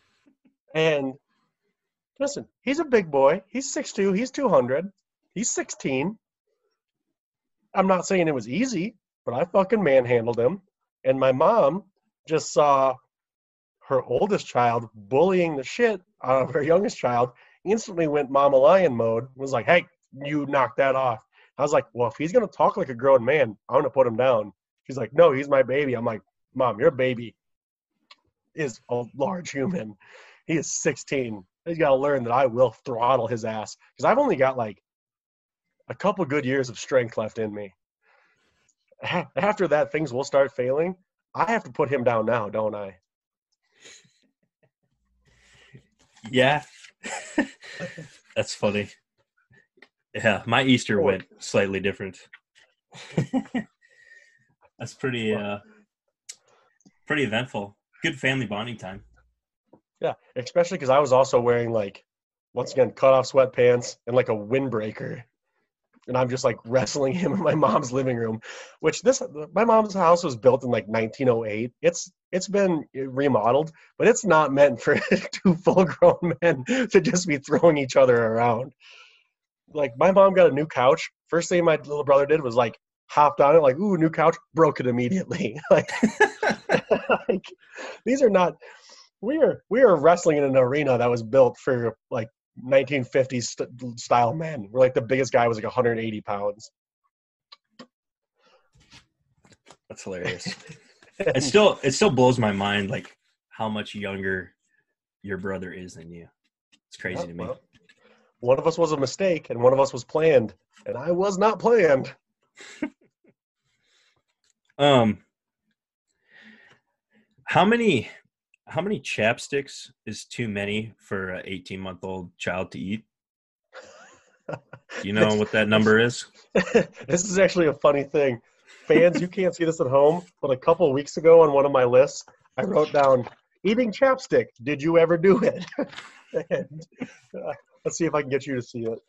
And listen, he's a big boy. He's six two. He's two hundred. He's sixteen. I'm not saying it was easy, but I fucking manhandled him. And my mom just saw her oldest child, bullying the shit out of her youngest child, instantly went Mama Lion mode. Was like, hey, you knock that off. I was like, well, if he's going to talk like a grown man, I'm going to put him down. She's like, no, he's my baby. I'm like, Mom, your baby is a large human. He is sixteen. He's got to learn that I will throttle his ass. Because I've only got like a couple good years of strength left in me. After that, things will start failing. I have to put him down now, don't I? Yeah. That's funny. Yeah, my Easter went slightly different. That's pretty uh pretty eventful. Good family bonding time. Yeah, especially because I was also wearing, like, once again, cut-off sweatpants and, like, a windbreaker. And I'm just, like, wrestling him in my mom's living room, which this – my mom's house was built in, like, nineteen oh eight. It's It's been remodeled, but it's not meant for two full-grown men to just be throwing each other around. Like, my mom got a new couch. First thing my little brother did was, like, hopped on it, like, ooh, new couch, broke it immediately. Like, like, these are not – we are we are wrestling in an arena that was built for, like, nineteen fifties st- style men. We're like, the biggest guy was like one hundred eighty pounds. That's hilarious. It still it still blows my mind, like, how much younger your brother is than you. It's crazy yeah, to me. Well, one of us was a mistake and one of us was planned, and I was not planned. um how many How many chapsticks is too many for an eighteen-month-old child to eat? Do you know what that number is? This is actually a funny thing. Fans, you can't see this at home, but a couple of weeks ago on one of my lists, I wrote down, eating chapstick, did you ever do it? and, uh, let's see if I can get you to see it.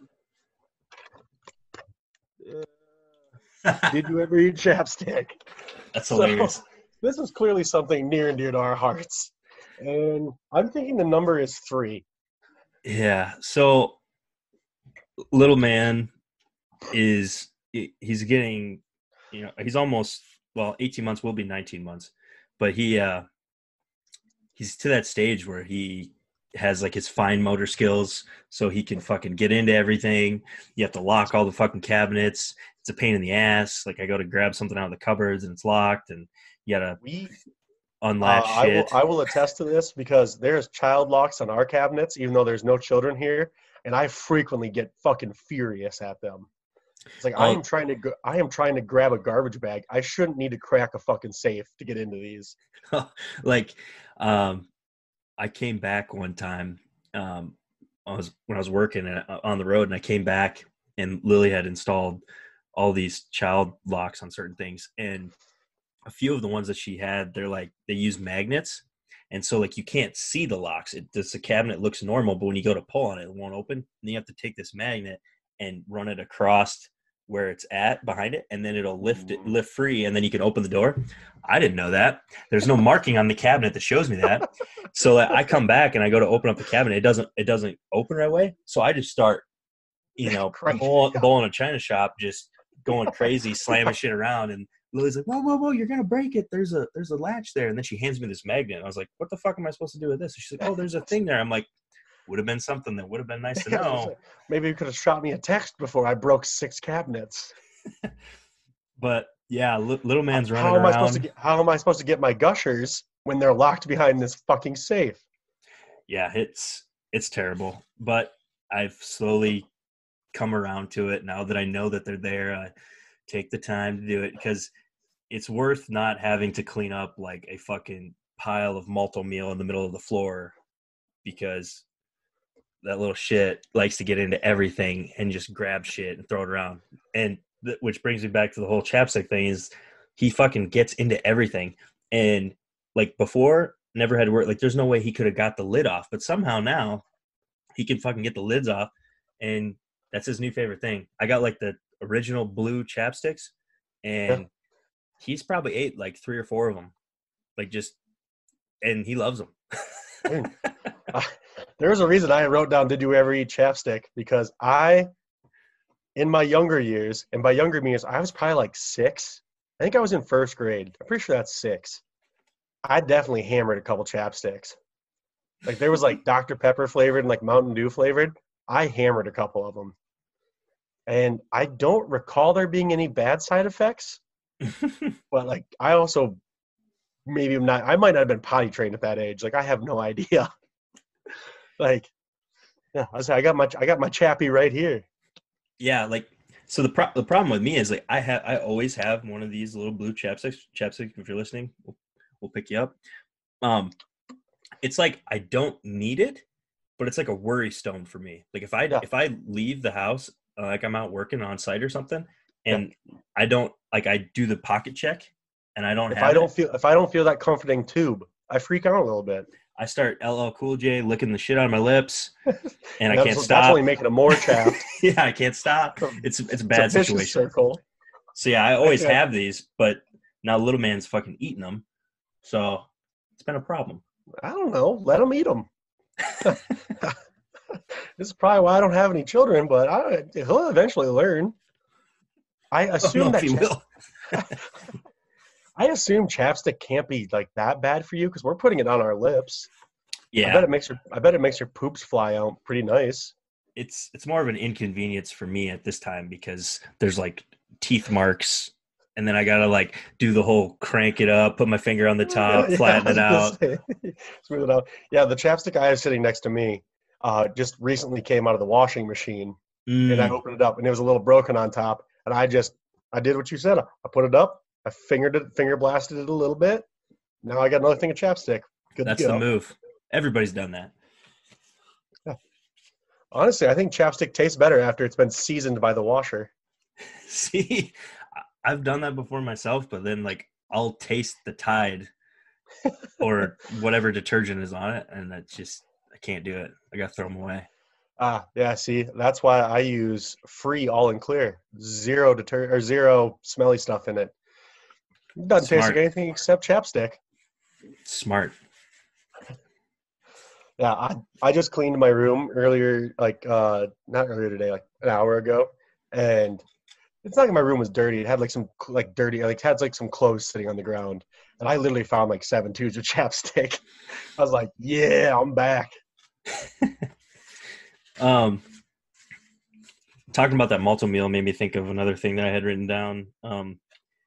Uh, did you ever eat chapstick? That's hilarious. So, this is clearly something near and dear to our hearts. And I'm thinking the number is three. Yeah. So little man is he's getting, you know, he's almost, well, eighteen months will be nineteen months, but he uh he's to that stage where he has, like, his fine motor skills, so he can fucking get into everything. You have to lock all the fucking cabinets. It's a pain in the ass. Like, I go to grab something out of the cupboards and it's locked, and you gotta we unlatch uh, shit. I will, I will attest to this because there's child locks on our cabinets, even though there's no children here, and I frequently get fucking furious at them. It's like, oh. I am trying to go, I am trying to grab a garbage bag. I shouldn't need to crack a fucking safe to get into these. Like, um, I came back one time. Um, I was when I was working on the road, and I came back, and Lily had installed all these child locks on certain things, and a few of the ones that she had, they're like, they use magnets. And so, like, you can't see the locks. It just, the cabinet looks normal, but when you go to pull on it, it won't open. And you have to take this magnet and run it across where it's at behind it, and then it'll lift it, lift free, and then you can open the door. I didn't know that. There's no marking on the cabinet that shows me that. So I come back and I go to open up the cabinet. It doesn't, it doesn't open right away. So I just start, you know, bowling, bowling a china shop, just going crazy, slamming shit around, and Lily's like, whoa, whoa, whoa, you're going to break it. There's a there's a latch there. And then she hands me this magnet. I was like, what the fuck am I supposed to do with this? And she's like, oh, there's a thing there. I'm like, would have been something that would have been nice to know. Maybe you could have shot me a text before I broke six cabinets. But, yeah, li- little man's running how am around. I supposed to get, how am I supposed to get my gushers when they're locked behind this fucking safe? Yeah, it's it's terrible. But I've slowly come around to it now that I know that they're there. I take the time to do it because it's worth not having to clean up like a fucking pile of malto meal in the middle of the floor, because that little shit likes to get into everything and just grab shit and throw it around. And th- which brings me back to the whole chapstick thing is he fucking gets into everything. And like before, never had to work. Like there's no way he could have got the lid off, but somehow now he can fucking get the lids off, and that's his new favorite thing. I got like the original blue chapsticks, and yeah. he's probably ate like three or four of them, like just, and he loves them. uh, there's a reason I wrote down, did you ever eat chapstick? Because I, in my younger years, and by younger years, I was probably like six. I think I was in first grade. I'm pretty sure that's six. I definitely hammered a couple chapsticks. Like there was like Doctor Pepper flavored and like Mountain Dew flavored. I hammered a couple of them. And I don't recall there being any bad side effects. But like I also maybe I'm not I might not have been potty trained at that age. Like I have no idea. Like yeah, I was I got my I got my chappy right here. Yeah, like so the pro- the problem with me is like I have I always have one of these little blue chapsticks. Chapstick, if you're listening, we'll, we'll pick you up. Um, it's like I don't need it, but it's like a worry stone for me. Like if I Yeah. if I leave the house, uh, like I'm out working on site or something, and Yeah. I don't like I do the pocket check, and I don't If have I don't it, feel if I don't feel that comforting tube, I freak out a little bit. I start L L Cool J licking the shit out of my lips, and I That's, can't that's stop. only making it more chapped. Yeah, I can't stop. It's it's a bad it's a vicious situation. circle. So yeah, I always Yeah. have these, but now little man's fucking eating them, so it's been a problem. I don't know. Let them eat them. This is probably why I don't have any children, but I, he'll eventually learn. I I don't assume know that if he cha- will. I assume chapstick can't be like that bad for you because we're putting it on our lips. I Yeah, bet it makes your I bet it makes your poops fly out pretty nice. it's it's more of an inconvenience for me at this time because there's like teeth marks, and then I gotta like do the whole crank it up, put my finger on the top, Yeah, flatten I it was gonna out. say, smooth it out. Yeah, the chapstick I have sitting next to me uh, just recently came out of the washing machine, and I Mm, opened it up, and it was a little broken on top, and I just I did what you said. I put it up, I fingered it, finger blasted it a little bit. Now I got another thing of chapstick. Good that's to the go. move. Everybody's done that. Honestly, I think chapstick tastes better after it's been seasoned by the washer. See, I- I've done that before myself, but then like I'll taste the Tide or whatever detergent is on it, and that's just I can't do it. I gotta throw them away. Ah, yeah. See, that's why I use free all and clear, zero deter or zero smelly stuff in it. It doesn't taste like Smart, anything except chapstick. smart. Yeah, I I just cleaned my room earlier, like uh not earlier today, like an hour ago, and it's not like my room was dirty. It had like some like dirty, like had like some clothes sitting on the ground, and I literally found like seven tubes of chapstick. I was like, yeah, I'm back. Um, talking about that malto meal made me think of another thing that I had written down. Um,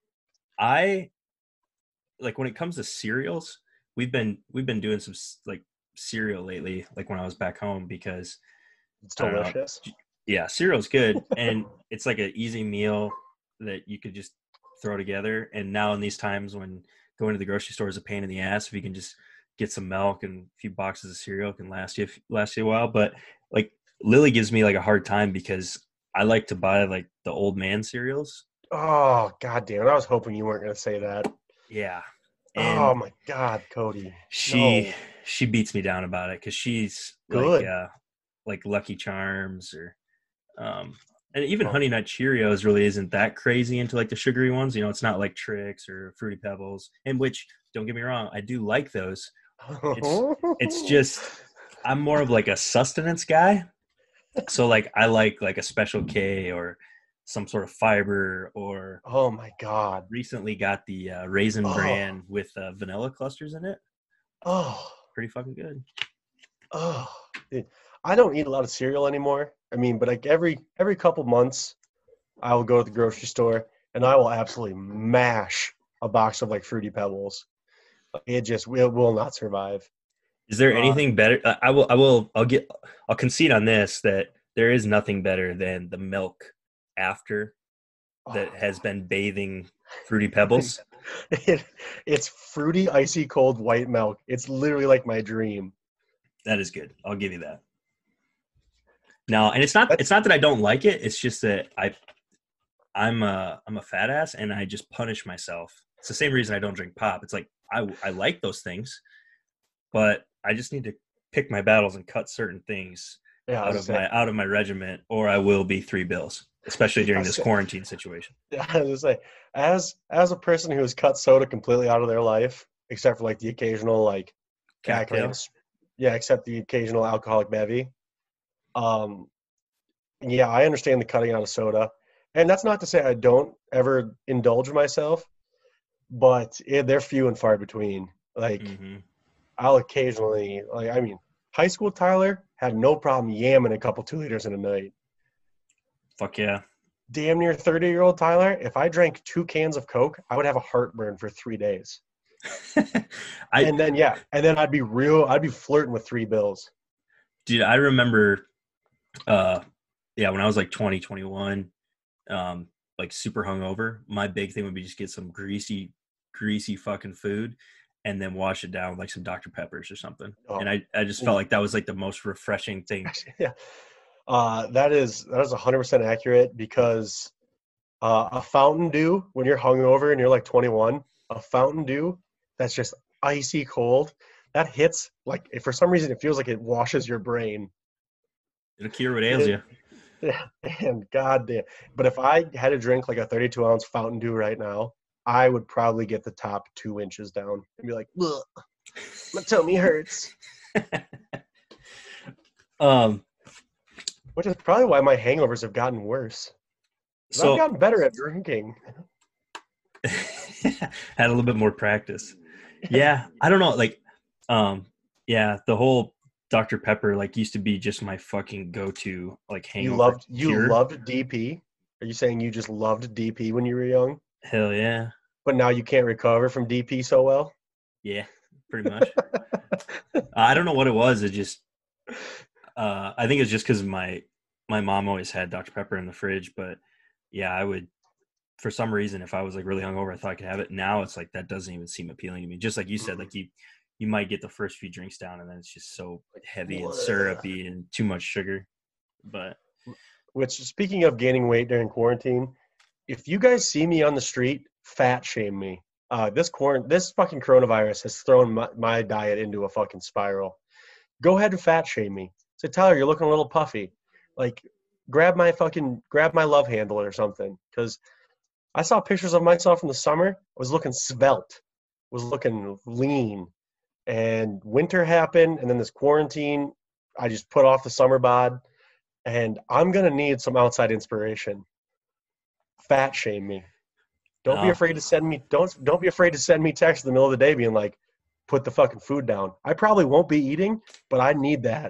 I like when it comes to cereals, we've been we've been doing some s- like cereal lately. Like when I was back home because It's I don't know. delicious. Yeah, cereal's good, and it's like an easy meal that you could just throw together. And now in these times when going to the grocery store is a pain in the ass, if you can just get some milk and a few boxes of cereal, it can last you last you a while. But like Lily gives me like a hard time because I like to buy like the old man cereals. Oh, god damn it. I was hoping you weren't gonna say that. Yeah, Oh and my god, Cody. she No. she beats me down about it because she's like Good. uh like Lucky Charms or um and even Oh. Honey Nut Cheerios really isn't that crazy into like the sugary ones. You know, it's not like Trix or Fruity Pebbles, in which don't get me wrong, I do like those. It's it's just I'm more of like a sustenance guy. So like I like like a Special K or some sort of fiber, or Oh my god. recently got the uh, Raisin Oh. Bran with uh, vanilla clusters in it. Oh. Pretty fucking good. Oh. Dude, I don't eat a lot of cereal anymore. I mean, but like every every couple months I will go to the grocery store and I will absolutely mash a box of like Fruity Pebbles. It just it will not survive. Is there Uh, anything better? I I will. I will. I'll get. I'll concede on this that there is nothing better than the milk after that oh, has been bathing Fruity Pebbles. it, it's fruity, icy cold white milk. It's literally like my dream. That is good. I'll give you that. No, and it's not. It's That's not that I don't like it. It's just that I. I'm a. I'm a fat ass, and I just punish myself. It's the same reason I don't drink pop. It's like I. I like those things, but I just need to pick my battles and cut certain things yeah. I out was of gonna my out of my regiment, or I will be three bills, especially say, during this yes, quarantine situation. yeah, I was gonna say, as as a person who has cut soda completely out of their life, except for like the occasional like, yeah, can I get a Cocktail. s- yeah, except the occasional alcoholic bevy. Um, yeah, I understand the cutting out of soda, and that's not to say I don't ever indulge myself, but it, they're few and far between. Like, Mm-hmm. I'll occasionally, like, I mean, high school Tyler had no problem yamming a couple two liters in a night. Fuck yeah. Damn near thirty year old Tyler, if I drank two cans of Coke, I would have a heartburn for three days. I And then, yeah, and then I'd be real, I'd be flirting with three bills. dude, I remember, uh, yeah, when I was like twenty, twenty-one, um, like super hungover, my big thing would be just get some greasy, greasy fucking food and then wash it down with like some Doctor Peppers or something. Oh. And I, I just felt like that was like the most refreshing thing. Yeah. Uh, that is that is one hundred percent accurate because uh, a Fountain Dew, when you're hungover and you're like twenty-one, a Fountain Dew that's just icy cold, that hits like if for some reason it feels like it washes your brain. It'll cure what ails It- you. Yeah, and goddamn. But if I had to drink like a thirty-two ounce Fountain Dew right now, I would probably get the top two inches down and be like, ugh, my tummy hurts. um, Which is probably why my hangovers have gotten worse. 'Cause so I've gotten better at drinking. had a little bit more practice. Yeah, I don't know. Like, um, yeah, the whole Doctor Pepper like used to be just my fucking go-to like hangover. You loved you cure. loved D P? Are you saying you just loved D P when you were young, Hell yeah, but now you can't recover from D P so well? yeah, pretty much. I don't know what it was. It just, uh, I think it's just because my my mom always had Doctor Pepper in the fridge. But yeah, I would, for some reason, if I was like really hungover, I thought I could have it. Now it's like that doesn't even seem appealing to me. Just like you said, like you you might get the first few drinks down, and then it's just so heavy and syrupy and too much sugar. But Which, speaking of gaining weight during quarantine, if you guys see me on the street, fat shame me. Uh, this quarant- this fucking coronavirus has thrown my, my diet into a fucking spiral. Go ahead and fat shame me. Say, Tyler, you're looking a little puffy. Like, grab my fucking grab my love handle or something. Because I saw pictures of myself in the summer. I was looking svelte, was looking lean. And winter happened, and then this quarantine, I just put off the summer bod, and I'm gonna need some outside inspiration. Fat shame me. Don't be Oh. afraid to send me. Don't don't be afraid to send me text in the middle of the day, being like, "Put the fucking food down." I probably won't be eating, but I need that.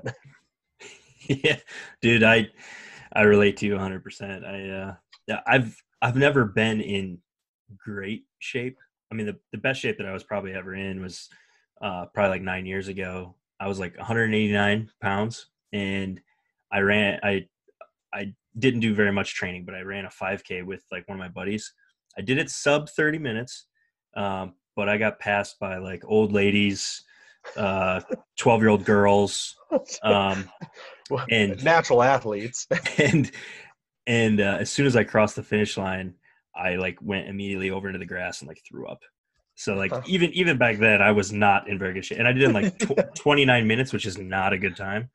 yeah, dude, I I relate to you one hundred percent. I uh, yeah, I've I've never been in great shape. I mean, the the best shape that I was probably ever in was uh, probably like nine years ago. I was like one hundred eighty-nine pounds, and I ran. I I didn't do very much training, but I ran a five K with like one of my buddies. I did it sub thirty minutes, um, but I got passed by like old ladies, uh, twelve-year-old girls, um, and Natural athletes. and and uh, as soon as I crossed the finish line, I like went immediately over into the grass and like threw up. So like even even back then, I was not in very good shape, and I did it in like tw- twenty-nine minutes, which is not a good time.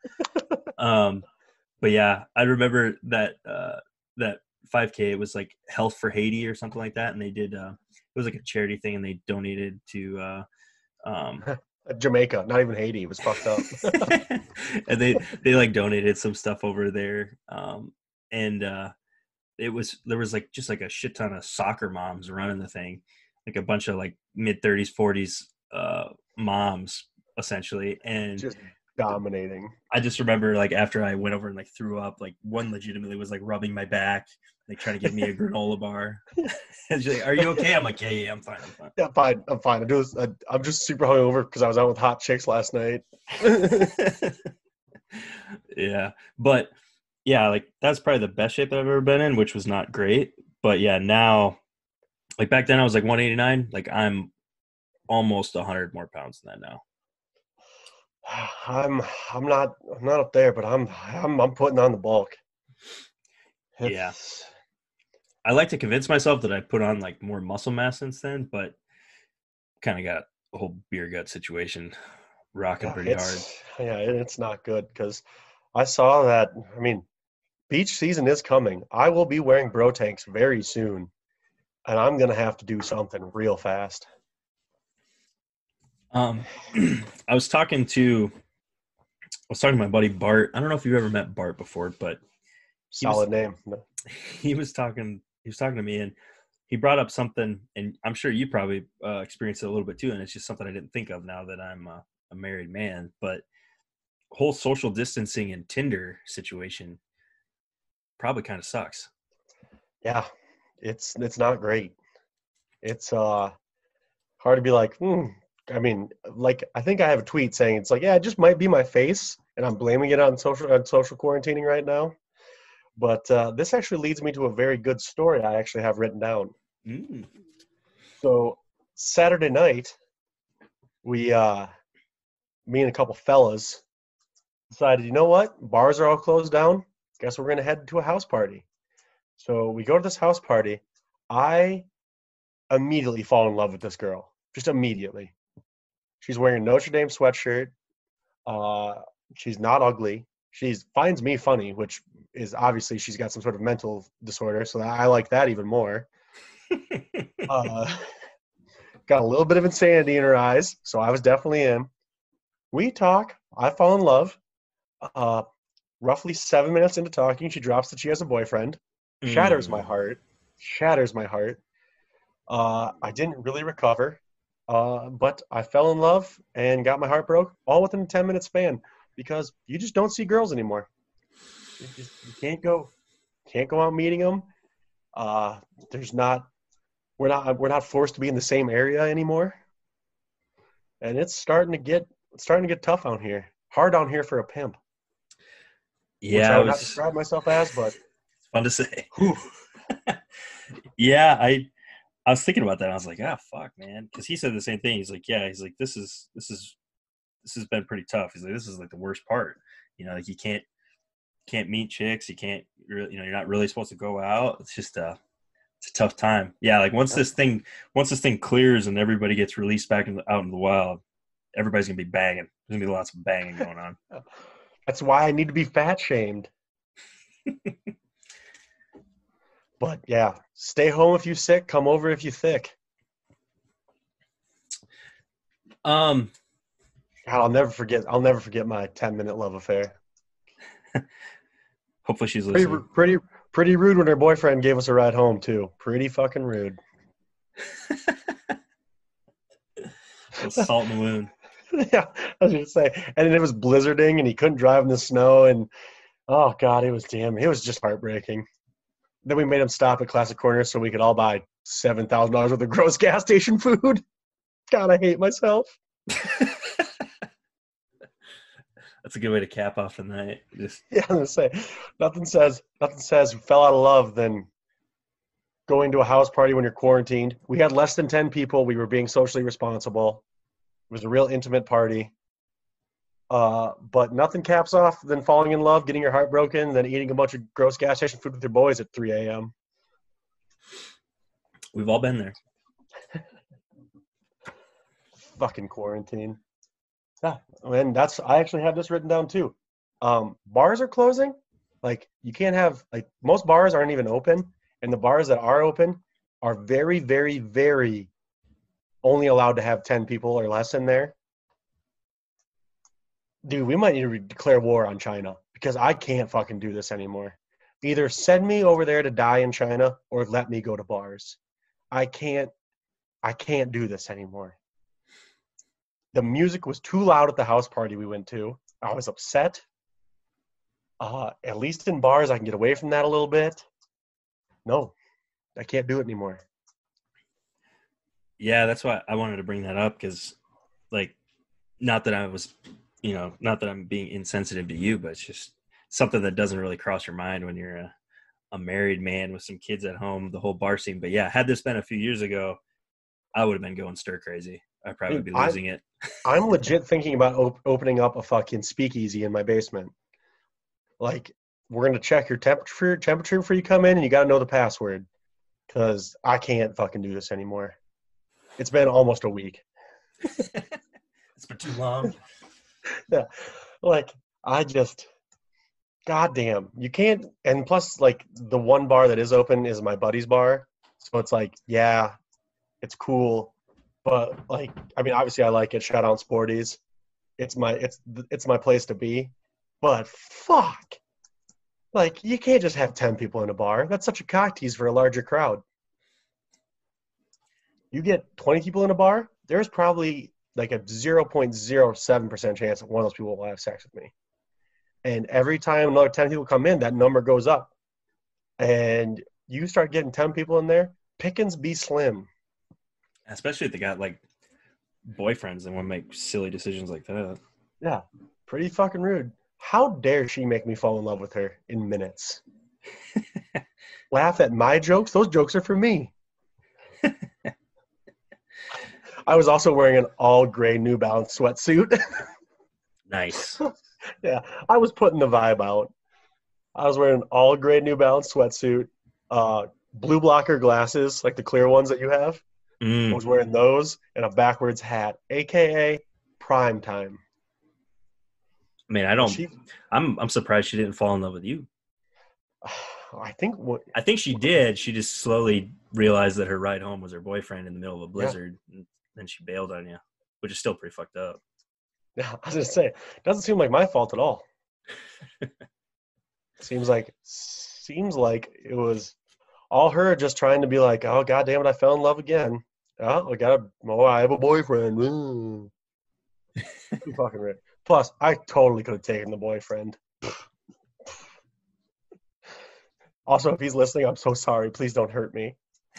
Um, but yeah, I remember that uh, that five K. It was like Health for Haiti or something like that, and they did. Uh, it was like a charity thing, and they donated to. Uh, um, Jamaica, not even Haiti. It was fucked up. and they they like donated some stuff over there, um, and uh, it was there was like just like a shit ton of soccer moms running the thing, like a bunch of like mid thirties, forties uh, moms essentially, and Just dominating. I just remember like after I went over and like threw up, like one legitimately was like rubbing my back, like trying to give me a granola bar. And she's like, "Are you okay?" I'm like, "Yeah, yeah, I'm fine, I'm fine." Yeah, fine. I'm fine. I'm just, I, I'm just super hungover because I was out with hot chicks last night. Yeah, but yeah, like that's probably the best shape that I've ever been in, which was not great. But yeah, now, like back then I was like one eighty-nine. Like I'm almost one hundred more pounds than that now. I'm, I'm not, I'm not up there, but I'm, I'm, I'm putting on the bulk. Yeah. It's- I like to convince myself that I put on like more muscle mass since then, but kind of got a whole beer gut situation rocking yeah, pretty hard. it's, yeah, it- it's not good because I saw that. I mean, beach season is coming. I will be wearing bro tanks very soon, and I'm gonna have to do something real fast. Um, I was talking to, I was talking to my buddy Bart. I don't know if you've ever met Bart before, but he Solid was, name. No. he was talking, he was talking to me, and he brought up something, and I'm sure you probably uh, experienced it a little bit too, and it's just something I didn't think of now that I'm uh, a married man. But whole social distancing and Tinder situation probably kind of sucks. Yeah, it's it's not great. It's uh hard to be like, hmm. I mean, like I think I have a tweet saying it's like, yeah, it just might be my face, and I'm blaming it on social on social quarantining right now. But uh, this actually leads me to a very good story I actually have written down. Mm. So Saturday night, we uh, me and a couple fellas decided, you know what? Bars are all closed down. Guess we're gonna head to a house party. So we go to this house party. I immediately fall in love with this girl, just immediately. She's wearing a Notre Dame sweatshirt. Uh, she's not ugly. She finds me funny, which is obviously she's got some sort of mental disorder, so I like that even more. uh, got a little bit of insanity in her eyes, so I was definitely in. We talk. I fall in love. Uh, roughly seven minutes into talking, she drops that she has a boyfriend. Shatters my Mm. heart. Shatters my heart. Uh, I didn't really recover. Uh, but I fell in love and got my heart broke all within a ten minute span because you just don't see girls anymore. You just you can't go, can't go out meeting them. Uh, there's not, we're not, we're not forced to be in the same area anymore, and it's starting to get, it's starting to get tough out here. Hard down here for a pimp, which Yeah, I I would not was describe myself as, but it's fun to say. whew, Yeah, I I was thinking about that. I was like, ah, fuck, man, because he said the same thing. He's like, yeah, he's like, this is this is this has been pretty tough. He's like, this is like the worst part. You know, like you can't can't meet chicks. You can't really, you know, you're not really supposed to go out. It's just uh it's a tough time. Yeah, like once this thing once this thing clears and everybody gets released back in the, out in the wild, everybody's gonna be banging. There's gonna be lots of banging going on. that's why I need to be fat shamed. But yeah, stay home if you sick, come over if you thick. Um, God, I'll never forget. I'll never forget my ten minute love affair. hopefully she's Pretty, listening. pretty, pretty rude when her boyfriend gave us a ride home too. Pretty fucking rude. Salt in the wound. Yeah, I was gonna say. And then it was blizzarding, and he couldn't drive in the snow, and oh god, it was damn. It was just heartbreaking. Then we made him stop at Classic Corner so we could all buy seven thousand dollars worth of gross gas station food. God, I hate myself. That's a good way to cap off the night. Just Yeah, I'm gonna say nothing says nothing says fell out of love than going to a house party when you're quarantined. We had less than ten people. We were being socially responsible. It was a real intimate party. Uh, but nothing caps off than falling in love, getting your heart broken, then eating a bunch of gross gas station food with your boys at three a.m. we've all been there. Fucking quarantine. Yeah, and that's I actually have this written down too. Um, bars are closing. Like you can't have like most bars aren't even open, and the bars that are open are very, very, very only allowed to have ten people or less in there. Dude, we might need to declare war on China because I can't fucking do this anymore. Either send me over there to die in China or let me go to bars. I can't I can't do this anymore. The music was too loud at the house party we went to. I was upset. Uh, at least in bars, I can get away from that a little bit. No, I can't do it anymore. Yeah, that's why I wanted to bring that up because, like, not that I was, you know, not that I'm being insensitive to you, but it's just something that doesn't really cross your mind when you're a, a married man with some kids at home, the whole bar scene. But yeah, had this been a few years ago, I would have been going stir crazy. I'd probably Dude, be I'm, losing it. I'm legit thinking about op- opening up a fucking speakeasy in my basement. Like, we're going to check your temperature temperature before you come in, and you got to know the password because I can't fucking do this anymore. It's been almost a week. It's been too long. Yeah. Like, I just, goddamn, you can't. And plus, like, the one bar that is open is my buddy's bar. So it's like, yeah, it's cool. But, like, I mean, obviously I like it. Shout out Sporties. It's my, it's, it's my place to be. But fuck. Like, you can't just have ten people in a bar. That's such a cock tease for a larger crowd. You get twenty people in a bar, there's probably like a zero point zero seven percent chance that one of those people will have sex with me. And every time another ten people come in, that number goes up. And you start getting ten people in there, pickings be slim. Especially if they got like boyfriends and want to make silly decisions like that. Yeah, pretty fucking rude. How dare she make me fall in love with her in minutes? Laugh at my jokes? Those jokes are for me. I was also wearing an all gray New Balance sweatsuit. Nice. Yeah, I was putting the vibe out. I was wearing an all gray New Balance sweatsuit, uh, blue blocker glasses, like the clear ones that you have. Mm. I was wearing those and a backwards hat, A K A prime time. I mean, I don't. She, I'm I'm surprised she didn't fall in love with you. I think what I think she did. She just slowly realized that her ride home was her boyfriend in the middle of a blizzard, yeah. And then she bailed on you, which is still pretty fucked up. Yeah, I was gonna say, doesn't seem like my fault at all. seems like seems like it was all her just trying to be like, oh god damn it, I fell in love again. Oh, I got a oh, I have a boyfriend. Ooh. Too fucking rich. Plus, I totally could have taken the boyfriend. Also, if he's listening, I'm so sorry. Please don't hurt me.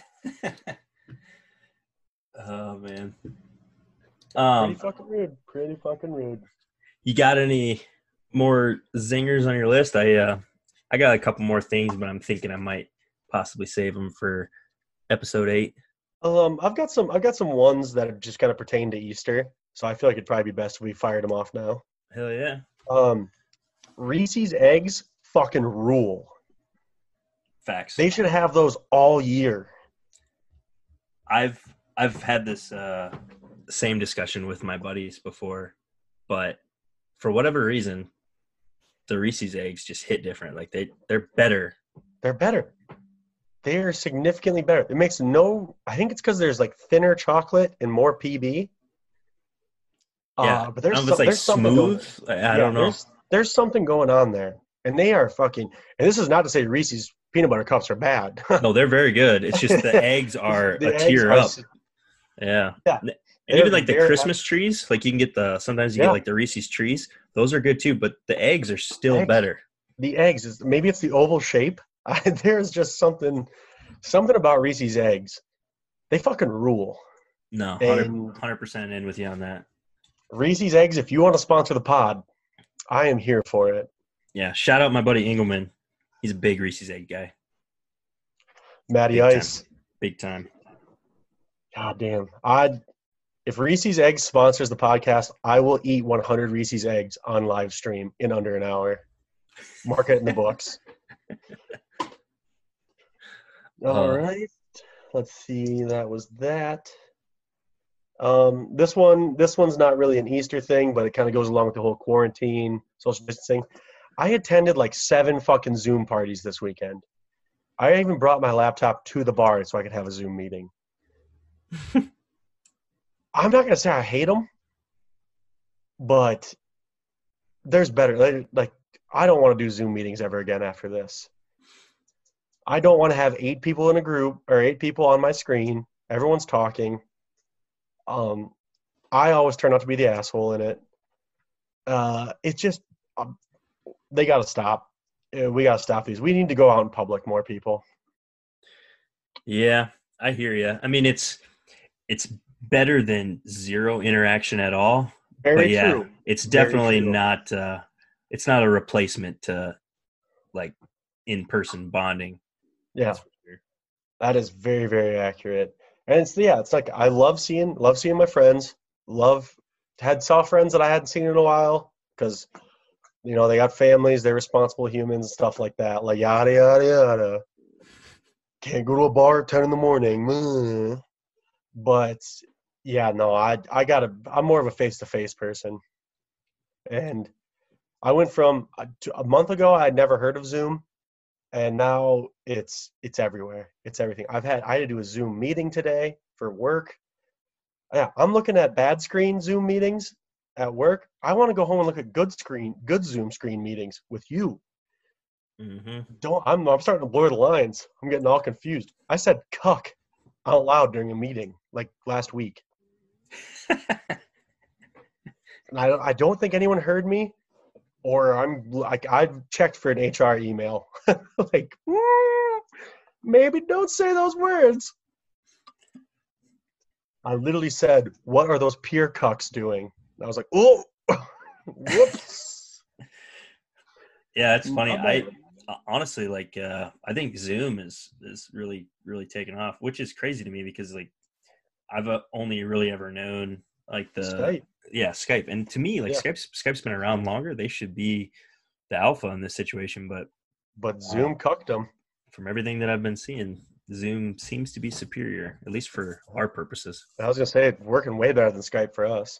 Oh man. Um, Pretty fucking rude. Pretty fucking rude. You got any more zingers on your list? I uh, I got a couple more things, but I'm thinking I might possibly save them for episode eight. Um, I've got some. I've got some ones that just kind of pertain to Easter, so I feel like it'd probably be best if we fired them off now. Hell yeah. Um, Reese's eggs fucking rule. Facts. They should have those all year. I've I've had this uh, same discussion with my buddies before, but for whatever reason, the Reese's eggs just hit different. Like they they're better. They're better. They are significantly better. It makes no. I think it's because there's like thinner chocolate and more P B. Yeah, uh, but there's, um, some, it's like there's something smooth. Going, I, I yeah, don't know. There's, there's something going on there, and they are fucking. And this is not to say Reese's peanut butter cups are bad. No, they're very good. It's just the eggs are The a eggs tier are, up. Yeah. Yeah. And They're even like the very Christmas trees, like you can get the sometimes you Yeah. get like the Reese's trees. Those are good too, but the eggs are still Eggs. better. The eggs is maybe it's the oval shape. I, there's just something, something about Reese's eggs. They fucking rule. No, And one hundred percent in with you on that. Reese's eggs. If you want to sponsor the pod, I am here for it. Yeah, shout out my buddy Engelman. He's a big Reese's egg guy. Matty Big Ice. Time. Big time. God damn. I'd if Reese's Eggs sponsors the podcast, I will eat one hundred Reese's Eggs on live stream in under an hour. Mark it in the books. All Uh, right. Let's see. That was that. Um, this one, this one's not really an Easter thing, but it kind of goes along with the whole quarantine, social distancing. I attended like seven fucking Zoom parties this weekend. I even brought my laptop to the bar so I could have a Zoom meeting. I'm not gonna say I hate them, but there's better. Like, like I don't want to do Zoom meetings ever again after this. I don't want to have eight people in a group or eight people on my screen. Everyone's talking. Um, I always turn out to be the asshole in it. Uh, it's just um, they got to stop. Uh, We got to stop these. We need to go out in public more, people. Yeah, I hear you. I mean, it's it's better than zero interaction at all. Very but yeah, true. it's Very definitely true. not. Uh, it's not a replacement to like in-person bonding. Yeah, That's for sure. that is very, very accurate. And it's yeah, it's like I love seeing love seeing my friends. Love had saw friends that I hadn't seen in a while because you know they got families, they're responsible humans, stuff like that. Like yada yada yada. Can't go to a bar at ten in the morning. Mm. But yeah, no, I I got to I'm more of a face to face person. And I went from a, a month ago I had never heard of Zoom. And now it's it's everywhere. It's everything. I've had I had to do a Zoom meeting today for work. Yeah, I'm looking at bad screen Zoom meetings at work. I want to go home and look at good screen, good Zoom screen meetings with you. Mm-hmm. Don't I'm I'm starting to blur the lines. I'm getting all confused. I said cuck out loud during a meeting. like last week. And I, I don't think anyone heard me, or I'm like, I've checked for an H R email. Like, mm, maybe don't say those words. I literally said, what are those peer cucks doing? And I was like, oh, whoops. Yeah, it's funny. I honestly, like, uh, I think Zoom is, is really, really taking off, which is crazy to me because, like, I've uh, only really ever known, like, the Skype. Yeah, Skype. And to me, like, Yeah. Skype's, Skype's been around longer. They should be the alpha in this situation. But But Zoom uh, cucked them. from everything that I've been seeing, Zoom seems to be superior, at least for our purposes. I was going to say, it's working way better than Skype for us.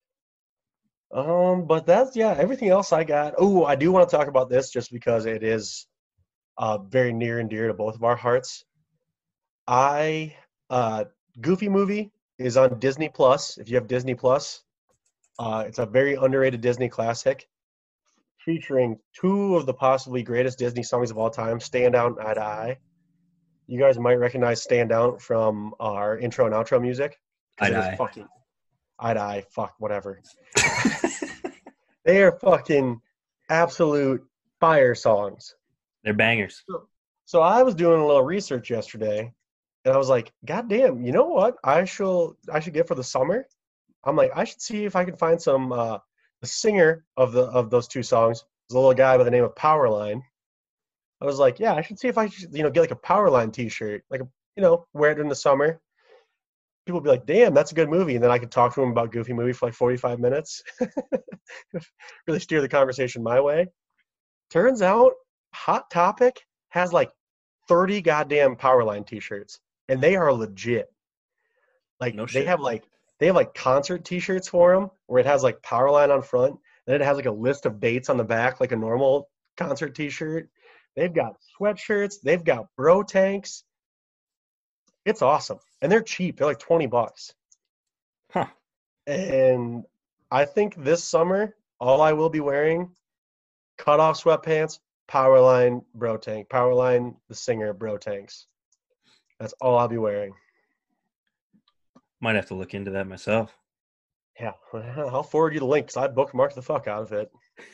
Um, but that's, yeah, everything else I got. Oh, I do want to talk about this just because it is uh, very near and dear to both of our hearts. I, uh, Goofy movie is on Disney Plus. If you have Disney Plus, uh, it's a very underrated Disney classic featuring two of the possibly greatest Disney songs of all time, Stand Out and Eye to Eye. You guys might recognize Stand Out from our intro and outro music. Eye to it is Eye. fucking Eye to Eye, fuck, whatever. They are fucking absolute fire songs. They're bangers. So, so I was doing a little research yesterday, and I was like, God damn, you know what I should I should get for the summer? I'm like, I should see if I can find some uh the singer of the of those two songs is a little guy by the name of Powerline. I was like, yeah, I should see if I should, you know, get like a Powerline t-shirt, like a, you know, wear it in the summer. People would be like, damn, that's a good movie. And then I could talk to him about Goofy movie for like forty-five minutes. Really steer the conversation my way. Turns out Hot Topic has like thirty goddamn Powerline t-shirts, and they are legit. Like No they shit. have like they have like concert t-shirts for them where it has like Powerline on front, and then it has like a list of dates on the back, like a normal concert t-shirt. They've got sweatshirts, they've got bro tanks. It's awesome. And they're cheap. They're like twenty bucks. Huh. And I think this summer, all I will be wearing, cut-off sweatpants, Powerline bro tank. Powerline, the singer, bro tanks. That's all I'll be wearing. Might have to look into that myself. Yeah, I'll forward you the link because I bookmarked the fuck out of it.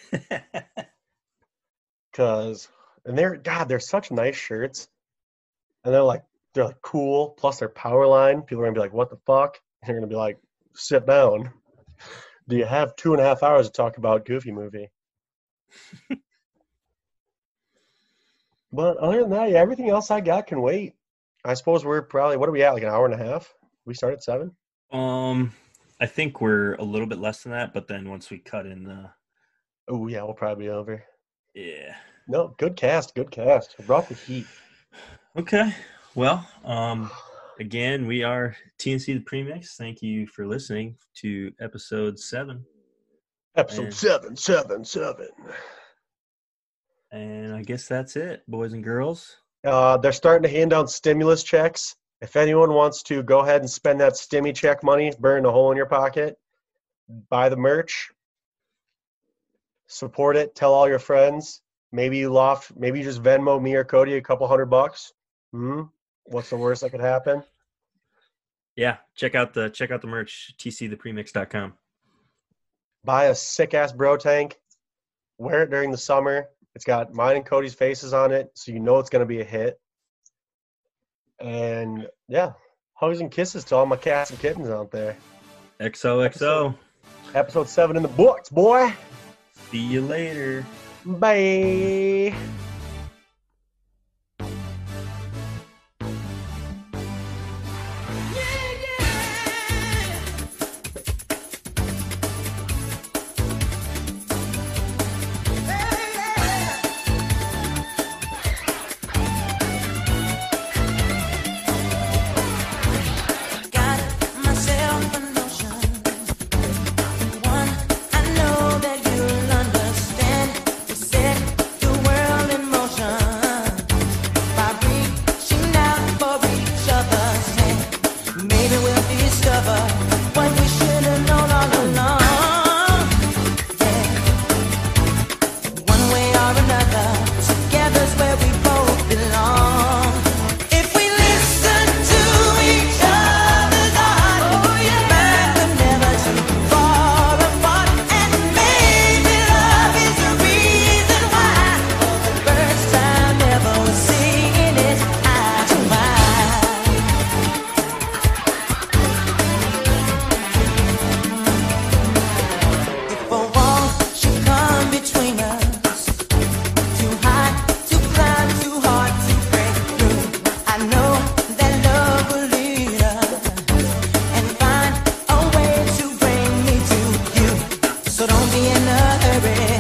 Because, and they're, God, they're such nice shirts. And they're like, they're like cool. Plus they're Powerline. People are going to be like, what the fuck? And they're going to be like, sit down. Do you have two and a half hours to talk about Goofy movie? But other than that, yeah, everything else I got can wait. I suppose we're probably, what are we at, like an hour and a half? We start at seven? Um, I think we're a little bit less than that, but then once we cut in the, Oh, yeah, we'll probably be over. yeah. No, good cast, good cast. Brought the heat. Okay. Well, um, again, we are T N C the Premix. Thank you for listening to episode seven. Episode And- seven, seven, seven. And I guess that's it, boys and girls. Uh, they're starting to hand out stimulus checks. If anyone wants to go ahead and spend that stimmy check money, burn a hole in your pocket, buy the merch, support it, tell all your friends. Maybe you loft, maybe you just Venmo me or Cody a couple hundred bucks. Hmm? What's the worst that could happen? Yeah, check out the check out the merch, T C the premix dot com. Buy a sick ass bro tank. Wear it during the summer. It's got mine and Cody's faces on it, so you know it's going to be a hit. And yeah, hugs and kisses to all my cats and kittens out there. X O X O. Episode seven in the books, boy. See you later. Bye. One, I know that you'll understand. You set the world in baby.